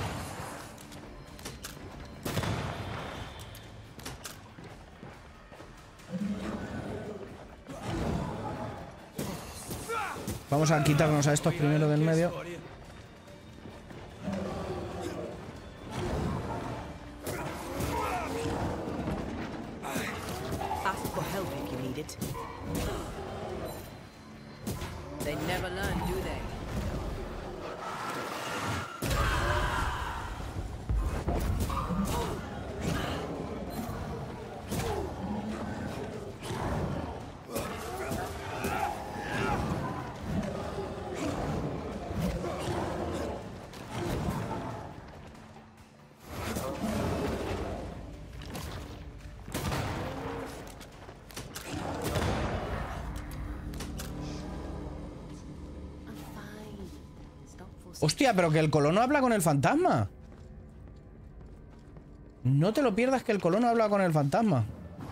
Vamos a quitarnos a estos primero del medio. Ask for help if you need it. They never learn, do they? Hostia, pero que el colono habla con el fantasma. No te lo pierdas, que el colono habla con el fantasma.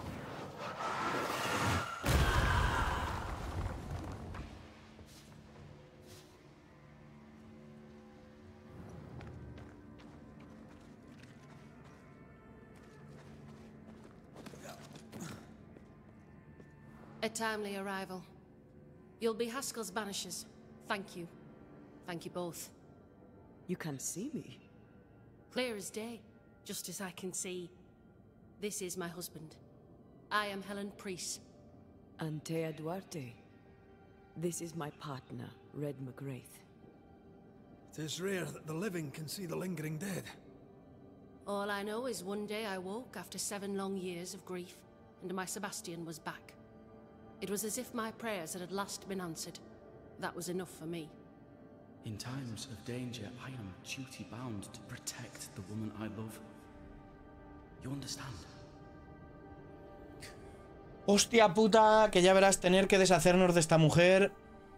A timely arrival. You'll be Haskell's banishers. Thank you. Thank you both. You can see me. Clear as day, just as I can see. This is my husband. I am Helen Priest. Antea Duarte. This is my partner, Red McGrath. 'Tis rare that the living can see the lingering dead. All I know is one day I woke after 7 long years of grief, and my Sebastian was back. It was as if my prayers had at last been answered. That was enough for me. In times of danger, I am duty-bound to protect the woman I love. You understand? Hostia puta, que ya verás tener que deshacernos de esta mujer.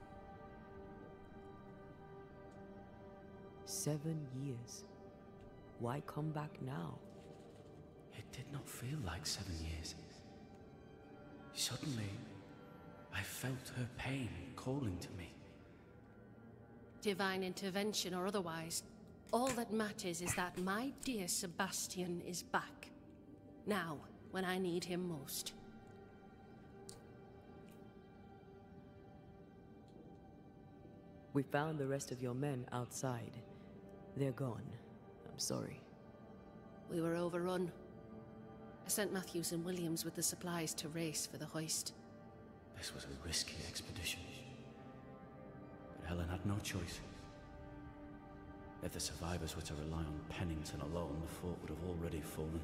7 years. Why come back now? It did not feel like 7 years. Suddenly, I felt her pain calling to me. Divine intervention or otherwise, all that matters is that my dear Sebastian is back. Now, when I need him most. We found the rest of your men outside. They're gone. I'm sorry. We were overrun. I sent Matthews and Williams with the supplies to race for the hoist. This was a risky expedition. But Helen had no choice. If the survivors were to rely on Pennington alone, the fort would have already fallen.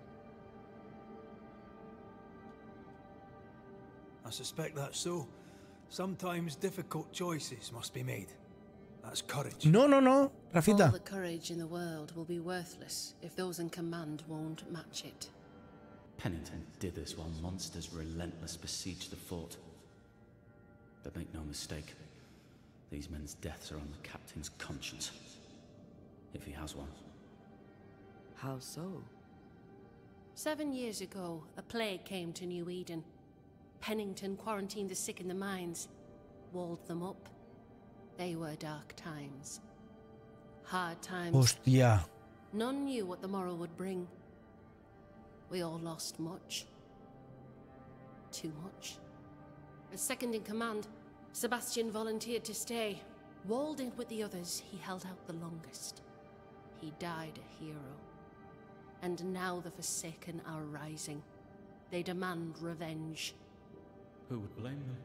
I suspect that's so. Sometimes difficult choices must be made. That's courage. No, All Rafita. the courage in the world will be worthless if those in command won't match it. Pennington did this while monsters relentless besieged the fort. But make no mistake, these men's deaths are on the captain's conscience. If he has one. How so? 7 years ago, a plague came to New Eden. Pennington quarantined the sick in the mines, walled them up. They were dark times. Hard times. Hostia. None knew what the morrow would bring. We all lost much. Too much. As second in command, Sebastian volunteered to stay. Walled in with the others, he held out the longest. He died a hero. And now the Forsaken are rising. They demand revenge. Who would blame them?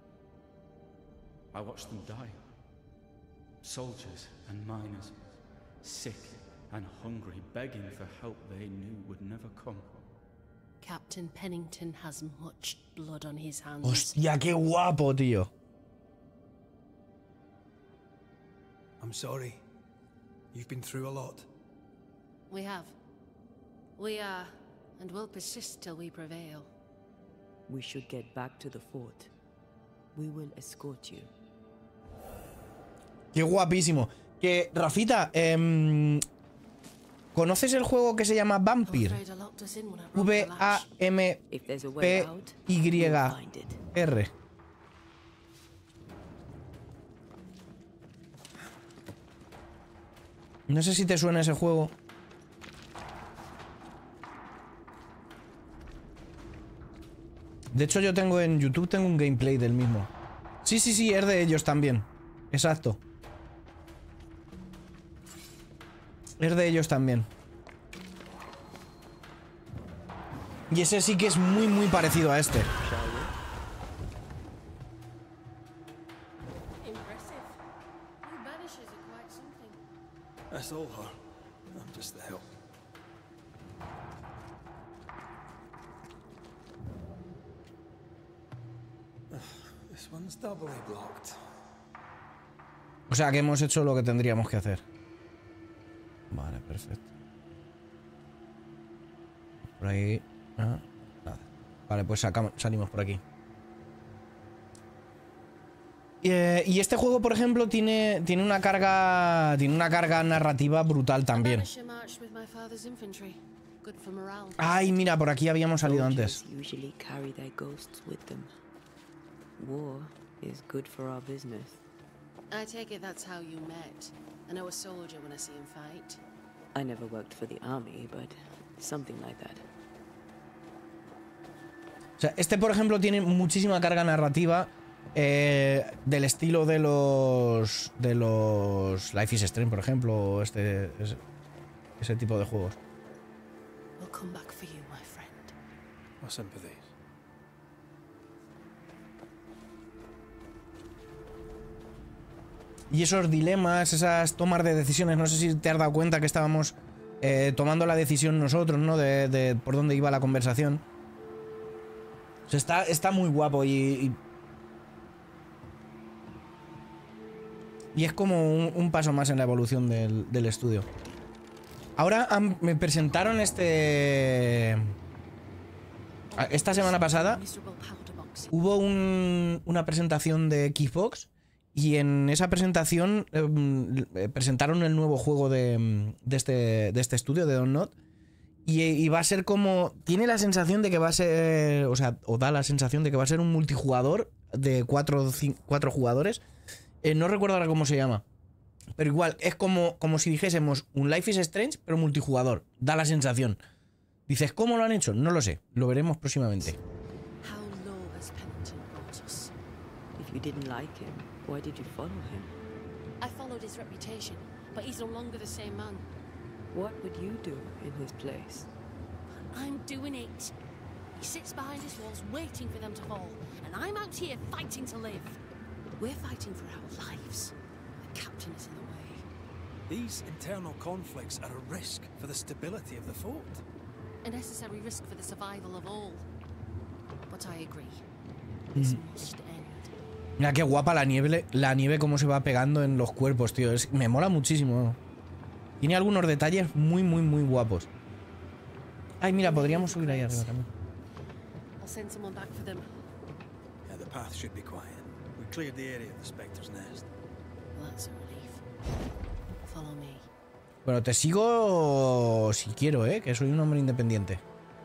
I watched them die. Soldiers and miners, sick and hungry, begging for help they knew would never come. Captain Pennington has much blood on his hands. Hostia, qué guapo, tío. I'm sorry. You've been through a lot. We have. We are, and will persist till we prevail. We should get back to the fort. We will escort you. Qué guapísimo. Que, Rafita, ¿conoces el juego que se llama Vampire? If there's a way out, you'll find it. VAMPYR. No sé si te suena ese juego. De hecho, yo tengo en YouTube tengo un gameplay del mismo. Sí, sí, sí, es de ellos también. Exacto. Es de ellos también. Y ese sí que es muy, muy parecido a este. Impressive. You banishers are quite something. That's all her. I'm just the help. This one's doubly blocked. O sea que hemos hecho lo que tendríamos que hacer. Vale, perfecto. Por ahí. Ah, nada. Vale, pues salimos por aquí. Y este juego, por ejemplo, tiene una carga narrativa brutal también. Banisher marched with my father's infantry. Good for morale. Ay, mira, por aquí habíamos salido antes. Soldiers usually carry their ghosts with them. War is good for our business. I take it that's how you met. I know a soldier when I see him fight. I never worked for the army, but something like that. O sea, este, por ejemplo, tiene muchísima carga narrativa del estilo de los Life is Strange, por ejemplo, o ese tipo de juegos. We'll come back for you, my friend. My sympathies. Y esos dilemas, esas tomas de decisiones, no sé si te has dado cuenta que estábamos tomando la decisión nosotros, ¿no? De por dónde iba la conversación. O sea, está muy guapo y es como un paso más en la evolución del estudio. Ahora me presentaron este Esta semana pasada hubo una presentación de Xbox y en esa presentación presentaron el nuevo juego de este estudio, de Don't Nod. Y va a ser como... Tiene la sensación de que va a ser... O sea, o da la sensación de que va a ser un multijugador de 4 jugadores. No recuerdo ahora cómo se llama. Pero igual, es como si dijésemos un Life is Strange, pero multijugador. Da la sensación. Dices, ¿cómo lo han hecho? No lo sé. Lo veremos próximamente. How low has Pennington brought us? If you didn't like him, why did you follow him? I followed his reputation, but he's no longer the same man. What would you do in his place? I'm doing it. He sits behind his walls waiting for them to fall, and I'm out here fighting to live. We're fighting for our lives. The captain is in the way. These internal conflicts are a risk for the stability of the fort. A necessary risk for the survival of all. But I agree. This must end. Mira qué guapa la nieve cómo se va pegando en los cuerpos, tío. Me mola muchísimo. Tiene algunos detalles muy guapos. Ay, mira, podríamos subir ahí arriba también. I'll send someone back for them. Yeah, the path should be quiet. We cleared the area of the Spectre's Nest. Well, that's a relief. Follow me. Bueno, te sigo si quiero, que soy un hombre independiente.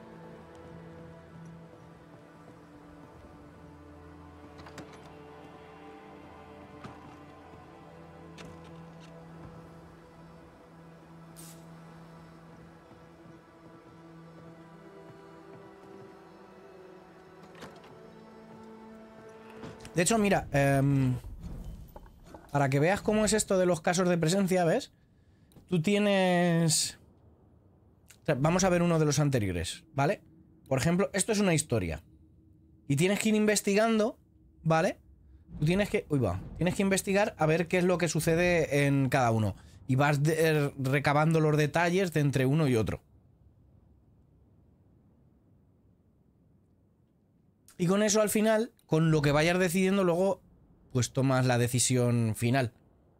De hecho, mira, para que veas cómo es esto de los casos de presencia, ¿ves? Tú tienes... O sea, vamos a ver uno de los anteriores, ¿vale? Por ejemplo, esto es una historia. Y tienes que ir investigando, ¿vale? Tú tienes que... Uy, va. Tienes que investigar a ver qué es lo que sucede en cada uno. Y vas recabando los detalles de entre uno y otro. Y con eso al final, con lo que vayas decidiendo, luego pues tomas la decisión final.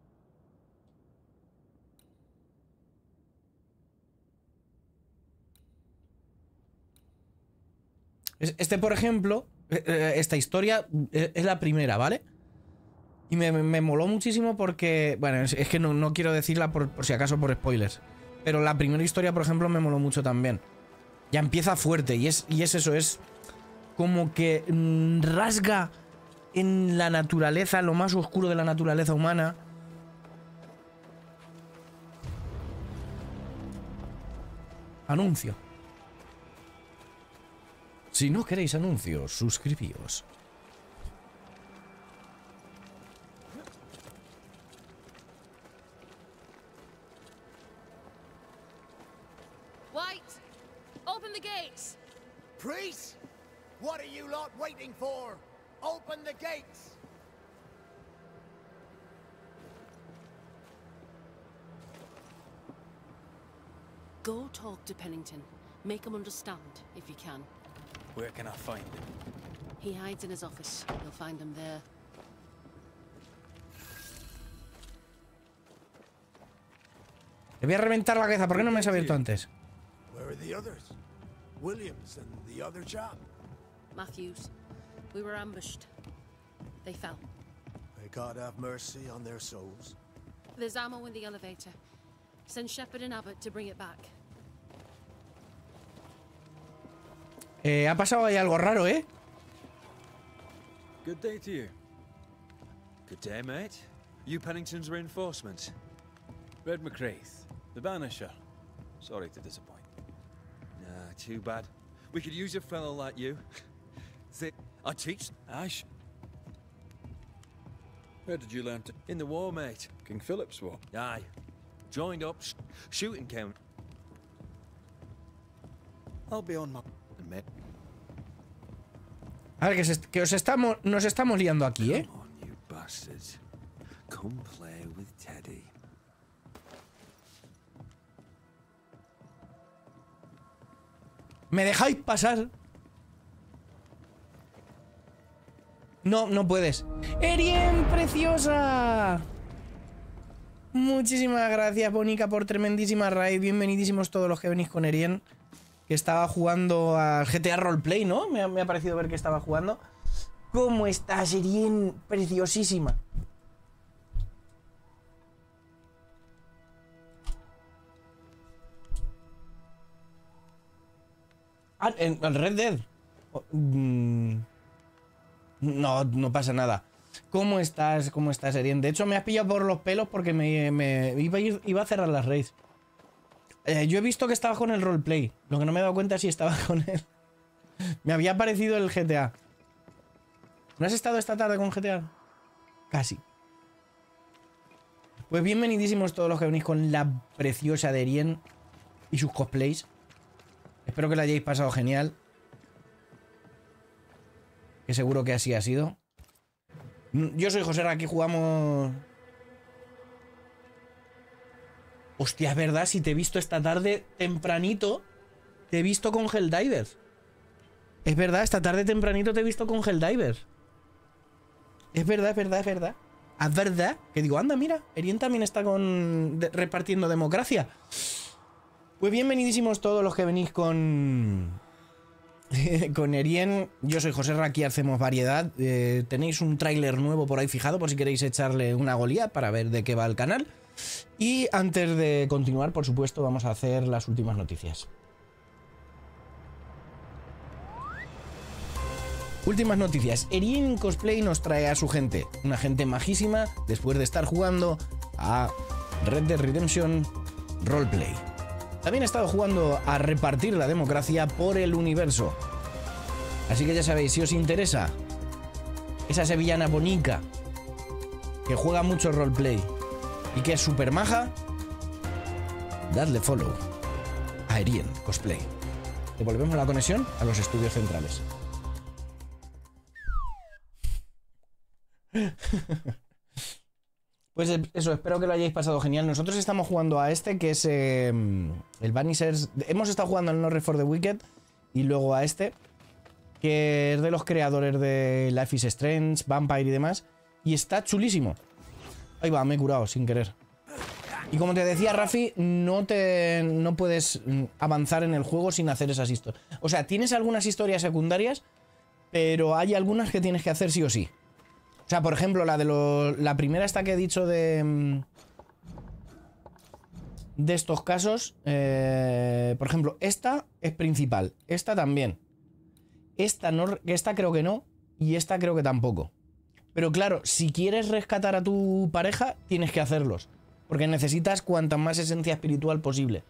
Este, por ejemplo, esta historia es la primera, ¿vale? Y me moló muchísimo porque... Bueno, es que no quiero decirla por si acaso por spoilers. Pero la primera historia, por ejemplo, me moló mucho también. Ya empieza fuerte y es eso, es... como que rasga en la naturaleza, lo más oscuro de la naturaleza humana. Anuncio. Si no queréis anuncios, suscribíos. White, open the gates. Priest? What are you lot waiting for? Open the gates! Go talk to Pennington. Make him understand, if you can. Where can I find him? He hides in his office. You'll find him there. Le voy a reventar la cabeza. ¿Por qué no me has abierto antes? Where are the others? Williams and the other chap? Matthews. We were ambushed. They fell. May God have mercy on their souls. There's ammo in the elevator. Send Shepard and Abbott to bring it back. Ha pasado ahí algo raro, ¿eh? Good day to you. Good day, mate. You Pennington's reinforcements? Red McCraith, the Banisher. Sorry to disappoint. Nah, too bad. We could use a fellow like you. I teach Ash. Where did you learn to... in the war, mate. King Philip's War? Aye. Joined up, shooting count. I'll be on my... mate. A ver, nos estamos liando aquí, ¿eh? Come on, you bastards. Come play with Teddy. ¿Me dejáis pasar? No, no puedes. ¡Erien, preciosa! Muchísimas gracias, Bonica, por tremendísima raid. Bienvenidísimos todos los que venís con Erien. que estaba jugando al GTA Roleplay, ¿no? Me ha parecido ver que estaba jugando. ¿Cómo estás, Erien? Preciosísima. Ah, en Red Dead. No pasa nada. ¿Cómo estás? ¿Cómo estás, Erien? De hecho, me has pillado por los pelos porque iba a cerrar las raids. Yo he visto que estaba con el roleplay. Lo que no me he dado cuenta es si estaba con él. Me había parecido el GTA. ¿No has estado esta tarde con GTA? Casi. Pues bienvenidísimos todos los que venís con la preciosa de Erien y sus cosplays. Espero que la hayáis pasado genial. Que seguro que así ha sido. Yo soy José, aquí jugamos... Hostia, es verdad, si te he visto esta tarde tempranito, te he visto con Helldivers. Es verdad, esta tarde tempranito te he visto con Helldivers. Es verdad, es verdad, es verdad. Es verdad. Que digo, anda, mira, Erien también está repartiendo democracia. Pues bienvenidísimos todos los que venís con Erien. Yo soy José, aquí hacemos variedad. Tenéis un tráiler nuevo por ahí fijado, por si queréis echarle una golía para ver de qué va el canal. Y antes de continuar, por supuesto, vamos a hacer las últimas noticias. Últimas noticias. Erien Cosplay nos trae a su gente. Una gente majísima después de estar jugando a Red Dead Redemption Roleplay. También he estado jugando a repartir la democracia por el universo. Así que ya sabéis, si os interesa esa sevillana bonica que juega mucho roleplay y que es súper maja, dadle follow a Erien Cosplay. Devolvemos la conexión a los estudios centrales. Pues eso, espero que lo hayáis pasado genial. Nosotros estamos jugando a este, que es el Vanishers. Hemos estado jugando al No Rest for the Wicked y luego a este, que es de los creadores de Life is Strange, Vampire y demás. Y está chulísimo. Ahí va, me he curado sin querer. Y como te decía, Rafi, no puedes avanzar en el juego sin hacer esas historias. O sea, tienes algunas historias secundarias, pero hay algunas que tienes que hacer sí o sí. O sea, por ejemplo, la primera esta que he dicho de estos casos, por ejemplo, esta es principal, esta también. Esta creo que no, y esta creo que tampoco. Pero claro, si quieres rescatar a tu pareja, tienes que hacerlos. Porque necesitas cuanta más esencia espiritual posible.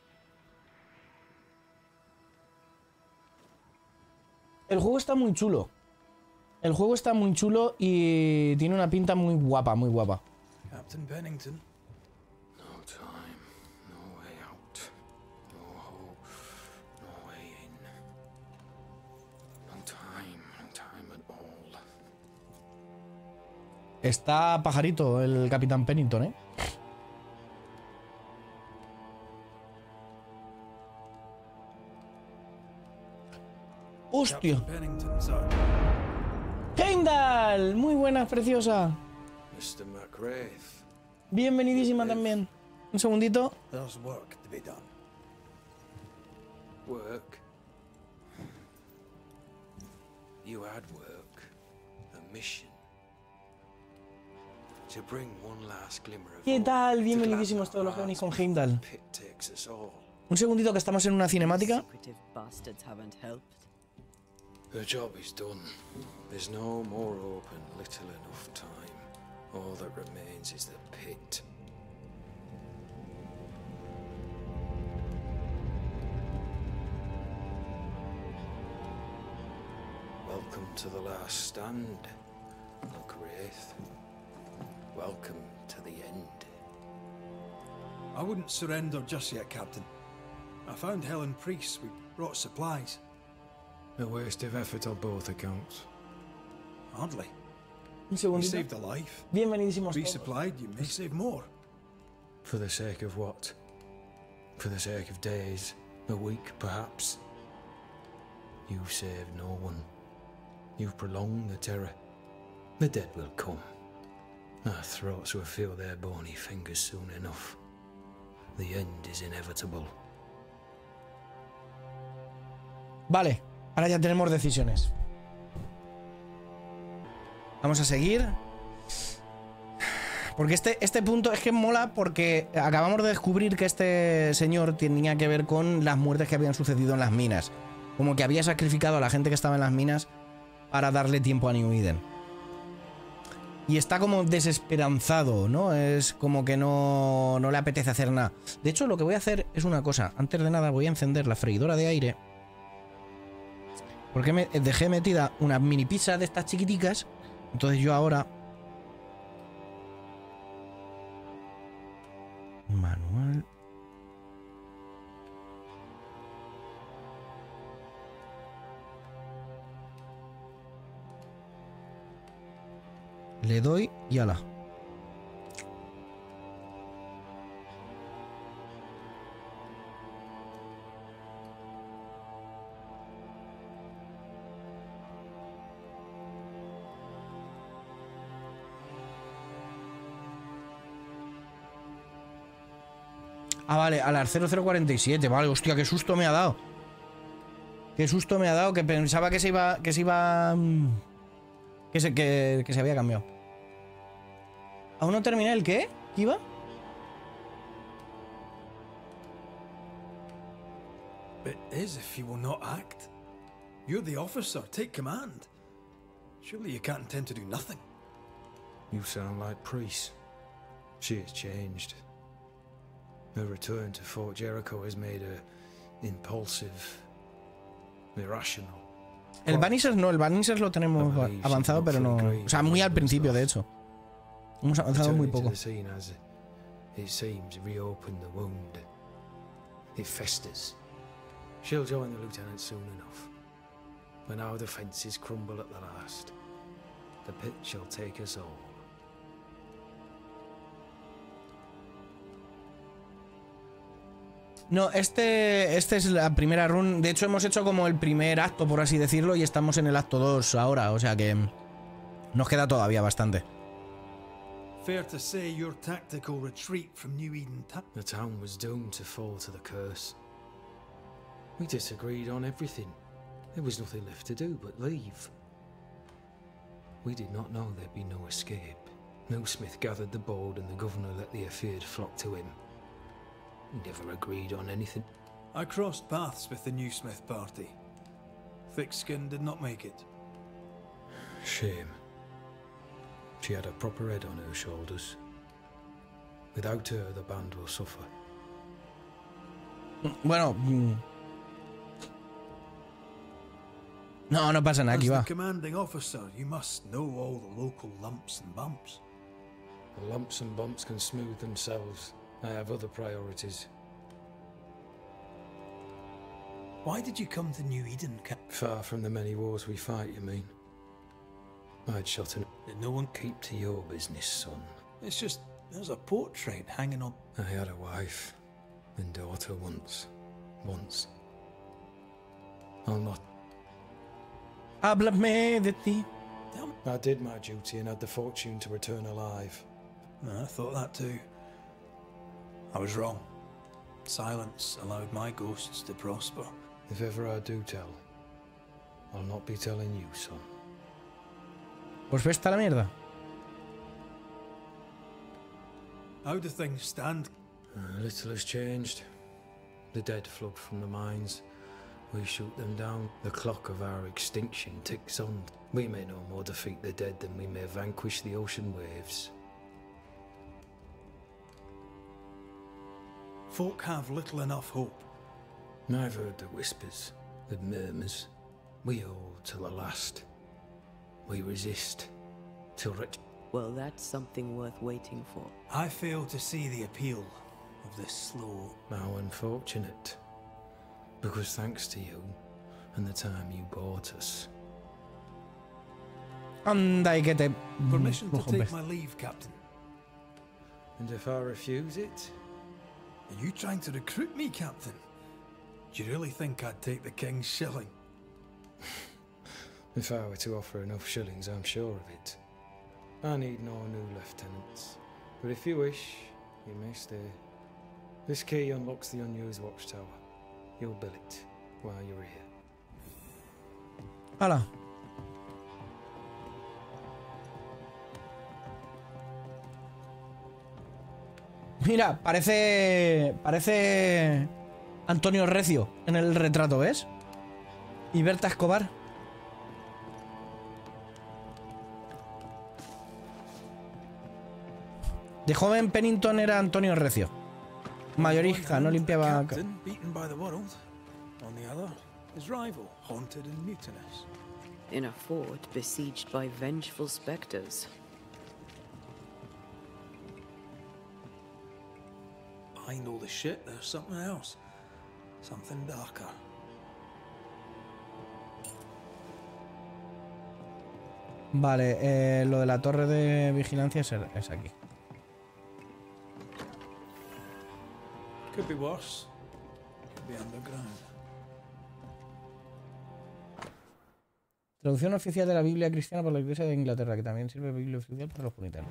El juego está muy chulo. El juego está muy chulo y tiene una pinta muy guapa, muy guapa. Captain Pennington. No time, no way out, no hope, no way in. No time at all. Está pajarito el Capitán Pennington, ¿eh? ¡Hostia! ¡Heimdall! Muy buena, preciosa. Mr. McWraith. Bienvenidísima también. Un segundito. There's work to be done. Work? You had work. A mission. To bring one last glimmer of ¿Qué tal? hope Bienvenidísimos to todos los que venís con gladden Heimdall. the pit takes us all. Un segundito que estamos en una cinemática. Secretive bastards haven't helped. The job is done. There's no more hope and little enough time. All that remains is the pit. Welcome to the last stand, McWraith. Welcome to the end. I wouldn't surrender just yet, Captain. I found Helen Priest. We brought supplies. A waste of effort on both accounts. Hardly. Un You segundito. saved a life. Bienvenidísimos todos. Resupplied, you may save more. For the sake of what? For the sake of days, a week perhaps. You've saved no one. You've prolonged the terror. The dead will come. Our throats will feel their bony fingers soon enough. The end is inevitable. Vale, ahora ya tenemos decisiones. Vamos a seguir. Porque este punto es que mola porque acabamos de descubrir que este señor tenía que ver con las muertes que habían sucedido en las minas. Como que había sacrificado a la gente que estaba en las minas para darle tiempo a New Eden. Y está como desesperanzado, ¿no? Es como que no le apetece hacer nada. De hecho, lo que voy a hacer es una cosa. Antes de nada voy a encender la freidora de aire. Porque me dejé metida una mini pizza de estas chiquiticas. Entonces yo ahora... Manual. Le doy y ala. Ah, vale, a las 0047. Vale, hostia, qué susto me ha dado. Qué susto me ha dado, que pensaba que se iba... Que se había cambiado. ¿Aún no terminé el qué? ¿Qué iba? It is if you will not act. You're the officer. Take command. Surely you can't intend to do nothing. You sound like Priest. She has changed. Her return to Fort Jericho has made her impulsive, irrational. El Vanisher no, el Vanisher lo tenemos avanzado, pero no... O sea, muy al principio, de hecho. Hemos avanzado muy poco. It seems reopen the wound. It festers. She'll join the lieutenant soon enough. When our defences crumble at the last, the pit shall take us all. No, este es la primera run. De hecho, hemos hecho como el primer acto, por así decirlo, y estamos en el acto 2 ahora, o sea que nos queda todavía bastante. Fair to say your tactical retreat from New Eden. The town was doomed to fall to the curse. We disagreed on everything. There was nothing left to do but leave. We did not know there'd be no escape. No Smith gathered the board and the governor let the affair flock to him. We never agreed on anything. I crossed paths with the New Smith party. Thick-Skin did not make it. Shame. She had a proper head on her shoulders. Without her, the band will suffer. Bueno... No pasa nada, aquí va. As the commanding officer, you must know all the local lumps and bumps. The lumps and bumps can smooth themselves. I have other priorities. Why did you come to New Eden, Far from the many wars we fight, you mean? I'd shot an... Did no one keep to your business, son? It's just, there's a portrait hanging on... I had a wife and daughter once. I'll not... Háblame de ti. I did my duty and had the fortune to return alive. I thought that too. I was wrong. Silence allowed my ghosts to prosper. If ever I do tell, I'll not be telling you, son. Pues ves la mierda. How do things stand? Little has changed. The dead flood from the mines. We shoot them down. The clock of our extinction ticks on. We may no more defeat the dead than we may vanquish the ocean waves. Folk have little enough hope. I've heard the whispers, the murmurs. We hold till the last. We resist till Well, that's something worth waiting for. I fail to see the appeal of this slow... How unfortunate. Because thanks to you and the time you bought us. Anda y que te... Permission to take my leave, Captain. And if I refuse it? Are you trying to recruit me, Captain? Do you really think I'd take the King's shilling? If I were to offer enough shillings, I'm sure of it. I need no new lieutenants. But if you wish, you may stay. This key unlocks the unused watchtower. You'll bill it while you're here. ¡Hala! Mira, parece Antonio Recio en el retrato, ¿ves? Y Berta Escobar. De joven Pennington era Antonio Recio. Mayorista, no limpiaba... Captain beaten by the world. On the other, his rival, haunted and mutinous. In a fort besieged by vengeful specters. Behind all the shit, there's something else. Something darker. Vale, lo de la torre de vigilancia es aquí. Could be worse. Could be underground. Traducción oficial de la Biblia cristiana por la Iglesia de Inglaterra, que también sirve de Biblia oficial para los puritanos.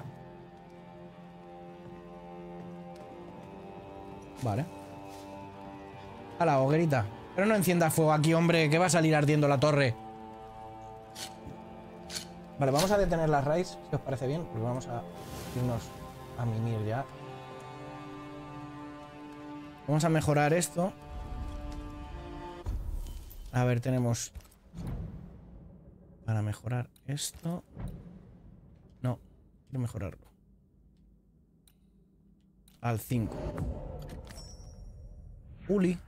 Vale. A la hoguerita. Pero no encienda fuego aquí, hombre, que va a salir ardiendo la torre. Vale, vamos a detener las raids, si os parece bien, porque vamos a irnos a mimir ya. Vamos a mejorar esto. A ver, tenemos... Para mejorar esto... No, quiero mejorarlo. Al 5. Uli.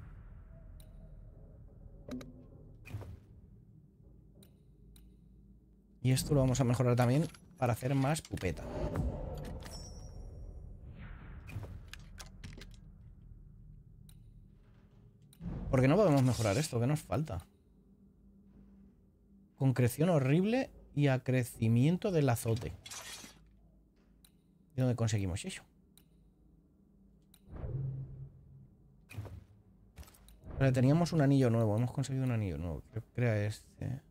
Y esto lo vamos a mejorar también para hacer más pupeta. ¿Por qué no podemos mejorar esto? ¿Qué nos falta? Concreción horrible y acrecimiento del azote. ¿De dónde conseguimos eso? Vale, teníamos un anillo nuevo. Hemos conseguido un anillo nuevo. Creo que era este.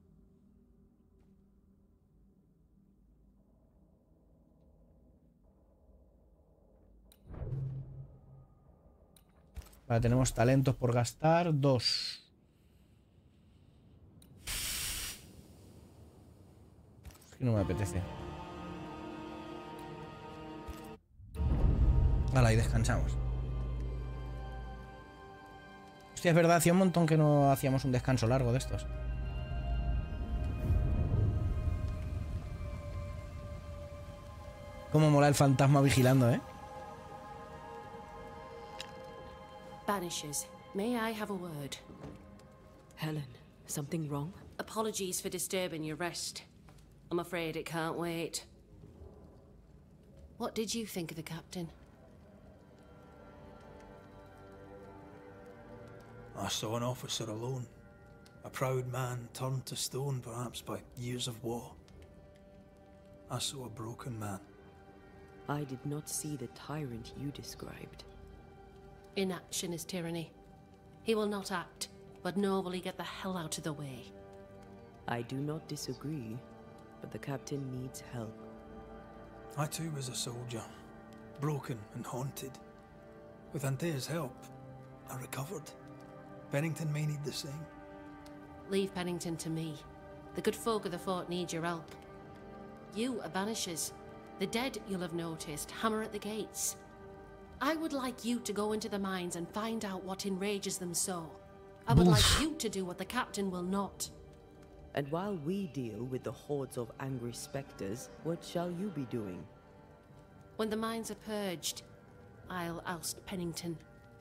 Vale, tenemos talentos por gastar. 2. Es que no me apetece. Vale, ahí descansamos. Hostia, es verdad, hacía un montón que no hacíamos un descanso largo de estos. Cómo mola el fantasma vigilando, ¿eh? Banishers, may I have a word? Helen, something wrong? Apologies for disturbing your rest. I'm afraid it can't wait. What did you think of the captain? I saw an officer alone. A proud man turned to stone, perhaps by years of war. I saw a broken man. I did not see the tyrant you described. Inaction is tyranny. He will not act, but nobly get the hell out of the way. I do not disagree, but the captain needs help. I too was a soldier, broken and haunted. With Antea's help, I recovered. Pennington may need the same. Leave Pennington to me. The good folk of the fort need your help. You are banishers. The dead, you'll have noticed, hammer at the gates. I would like you to go into the mines and find out what enrages them so. I would like you to do what the captain will not. And while we deal with the hordes of angry specters, what shall you be doing? When the mines are purged, I'll oust Pennington.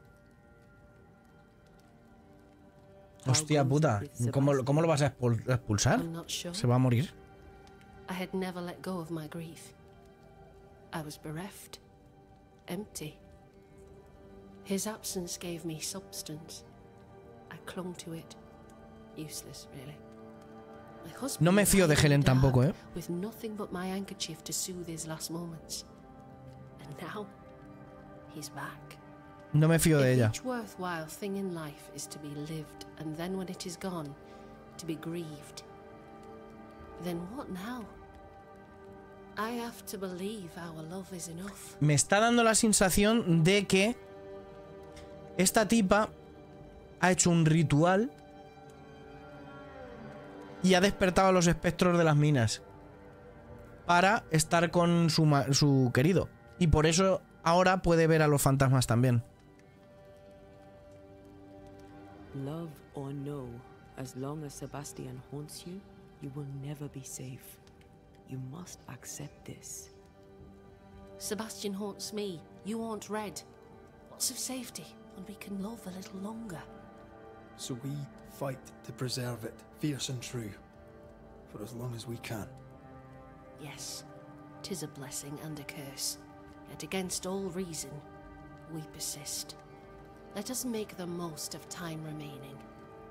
Hostia puta, ¿cómo lo vas a expulsar? I'm not sure. ¿Se va a morir? I had never let go of my grief. I was bereft, empty. His absence gave me substance. I clung to it. Useless, really. My husband No me fío de Helen tampoco, ¿eh? with nothing but my handkerchief to soothe his last moments. And now, he's back. No me fío de ella. Each worthwhile thing in life is to be lived, and then when it is gone, to be grieved. Then what now? I have to believe our love is enough. Me está dando la sensación de que esta tipa ha hecho un ritual y ha despertado a los espectros de las minas para estar con su querido. Y por eso ahora puede ver a los fantasmas también. Love or no, as long as Sebastian haunts you, you will never be safe. You must accept this. Sebastian haunts me. You haunt Red. What's of safety when we can love a little longer? So we fight to preserve it, fierce and true, for as long as we can. Yes, 'tis a blessing and a curse. Yet against all reason, we persist. Let us make the most of time remaining.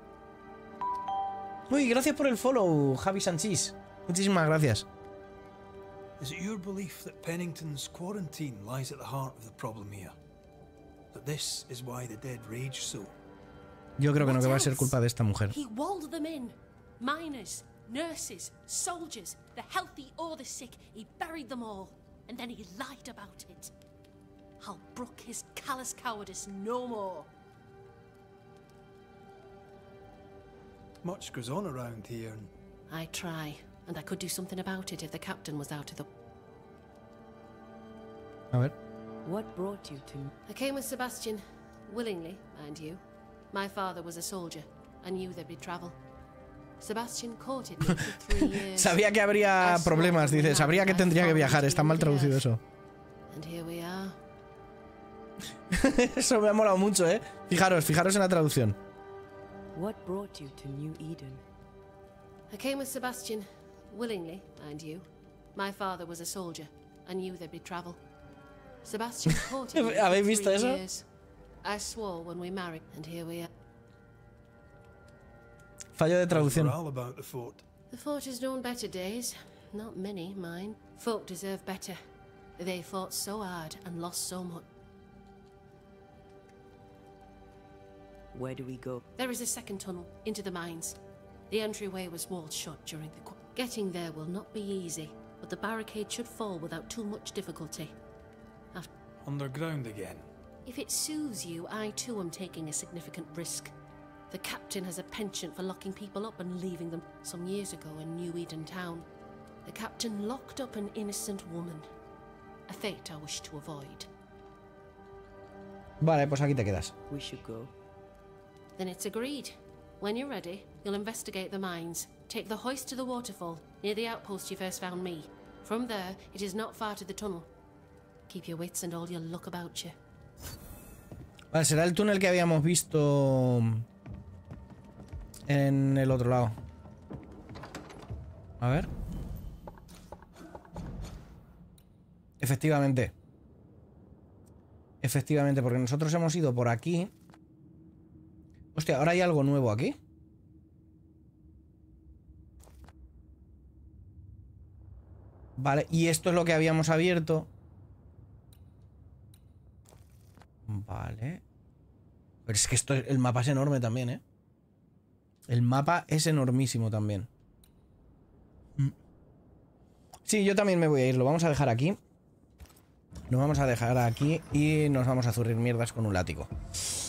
Uy, gracias por el follow, Javi Sanchís. Muchísimas gracias. Is it your belief that Pennington's quarantine lies at the heart of the problem here? That this is why the dead rage so? Yo creo que no, que va a ser culpa de esta mujer. He walled them in. Miners, nurses, soldiers, the healthy or the sick. He buried them all. And then he lied about it. I'll brook his callous cowardice no more. Much goes on around here. I try, and I could do something about it if the captain was out of the... A ver. What brought you to... I came with Sebastian, willingly, mind you. My father was a soldier. I knew there'd be trouble. Sebastian courted me for 3 years. Sabía que habría problemas, dice. Sabría que tendría que viajar. Está mal traducido eso. And here we are. Eso me ha molado mucho, ¿eh? Fijaros en la traducción. What brought you to New Eden? I came with Sebastian, willingly, mind you. My father was a soldier. I knew there'd be trouble. Sebastian courted me ¿Habéis for visto 3 eso? years. I swore when we married, and here we are. Fallo de traducción. All about the fort. The fort has known better days. Not many, mine. Folk deserve better. They fought so hard and lost so much. Where do we go? There is a second tunnel into the mines. The entryway was walled shut during the... Getting there will not be easy, but the barricade should fall without too much difficulty. Underground again. If it soothes you, I too am taking a significant risk. The captain has a penchant for locking people up and leaving them. Some years ago in New Eden town, the captain locked up an innocent woman. A fate I wish to avoid. Vale, pues aquí te quedas. We should go. Then it's agreed. When you're ready, you'll investigate the mines. Take the hoist to the waterfall, near the outpost you first found me. From there, it is not far to the tunnel. Keep your wits and all your luck about you. Vale, será el túnel que habíamos visto en el otro lado. A ver. Efectivamente. Efectivamente, porque nosotros hemos ido por aquí. Hostia, ahora hay algo nuevo aquí. Vale, y esto es lo que habíamos abierto. Vale. Pero es que esto, el mapa es enorme también, ¿eh? El mapa es enormísimo también. Sí, yo también me voy a ir. Lo vamos a dejar aquí. Lo vamos a dejar aquí y nos vamos a zurrir mierdas con un látigo.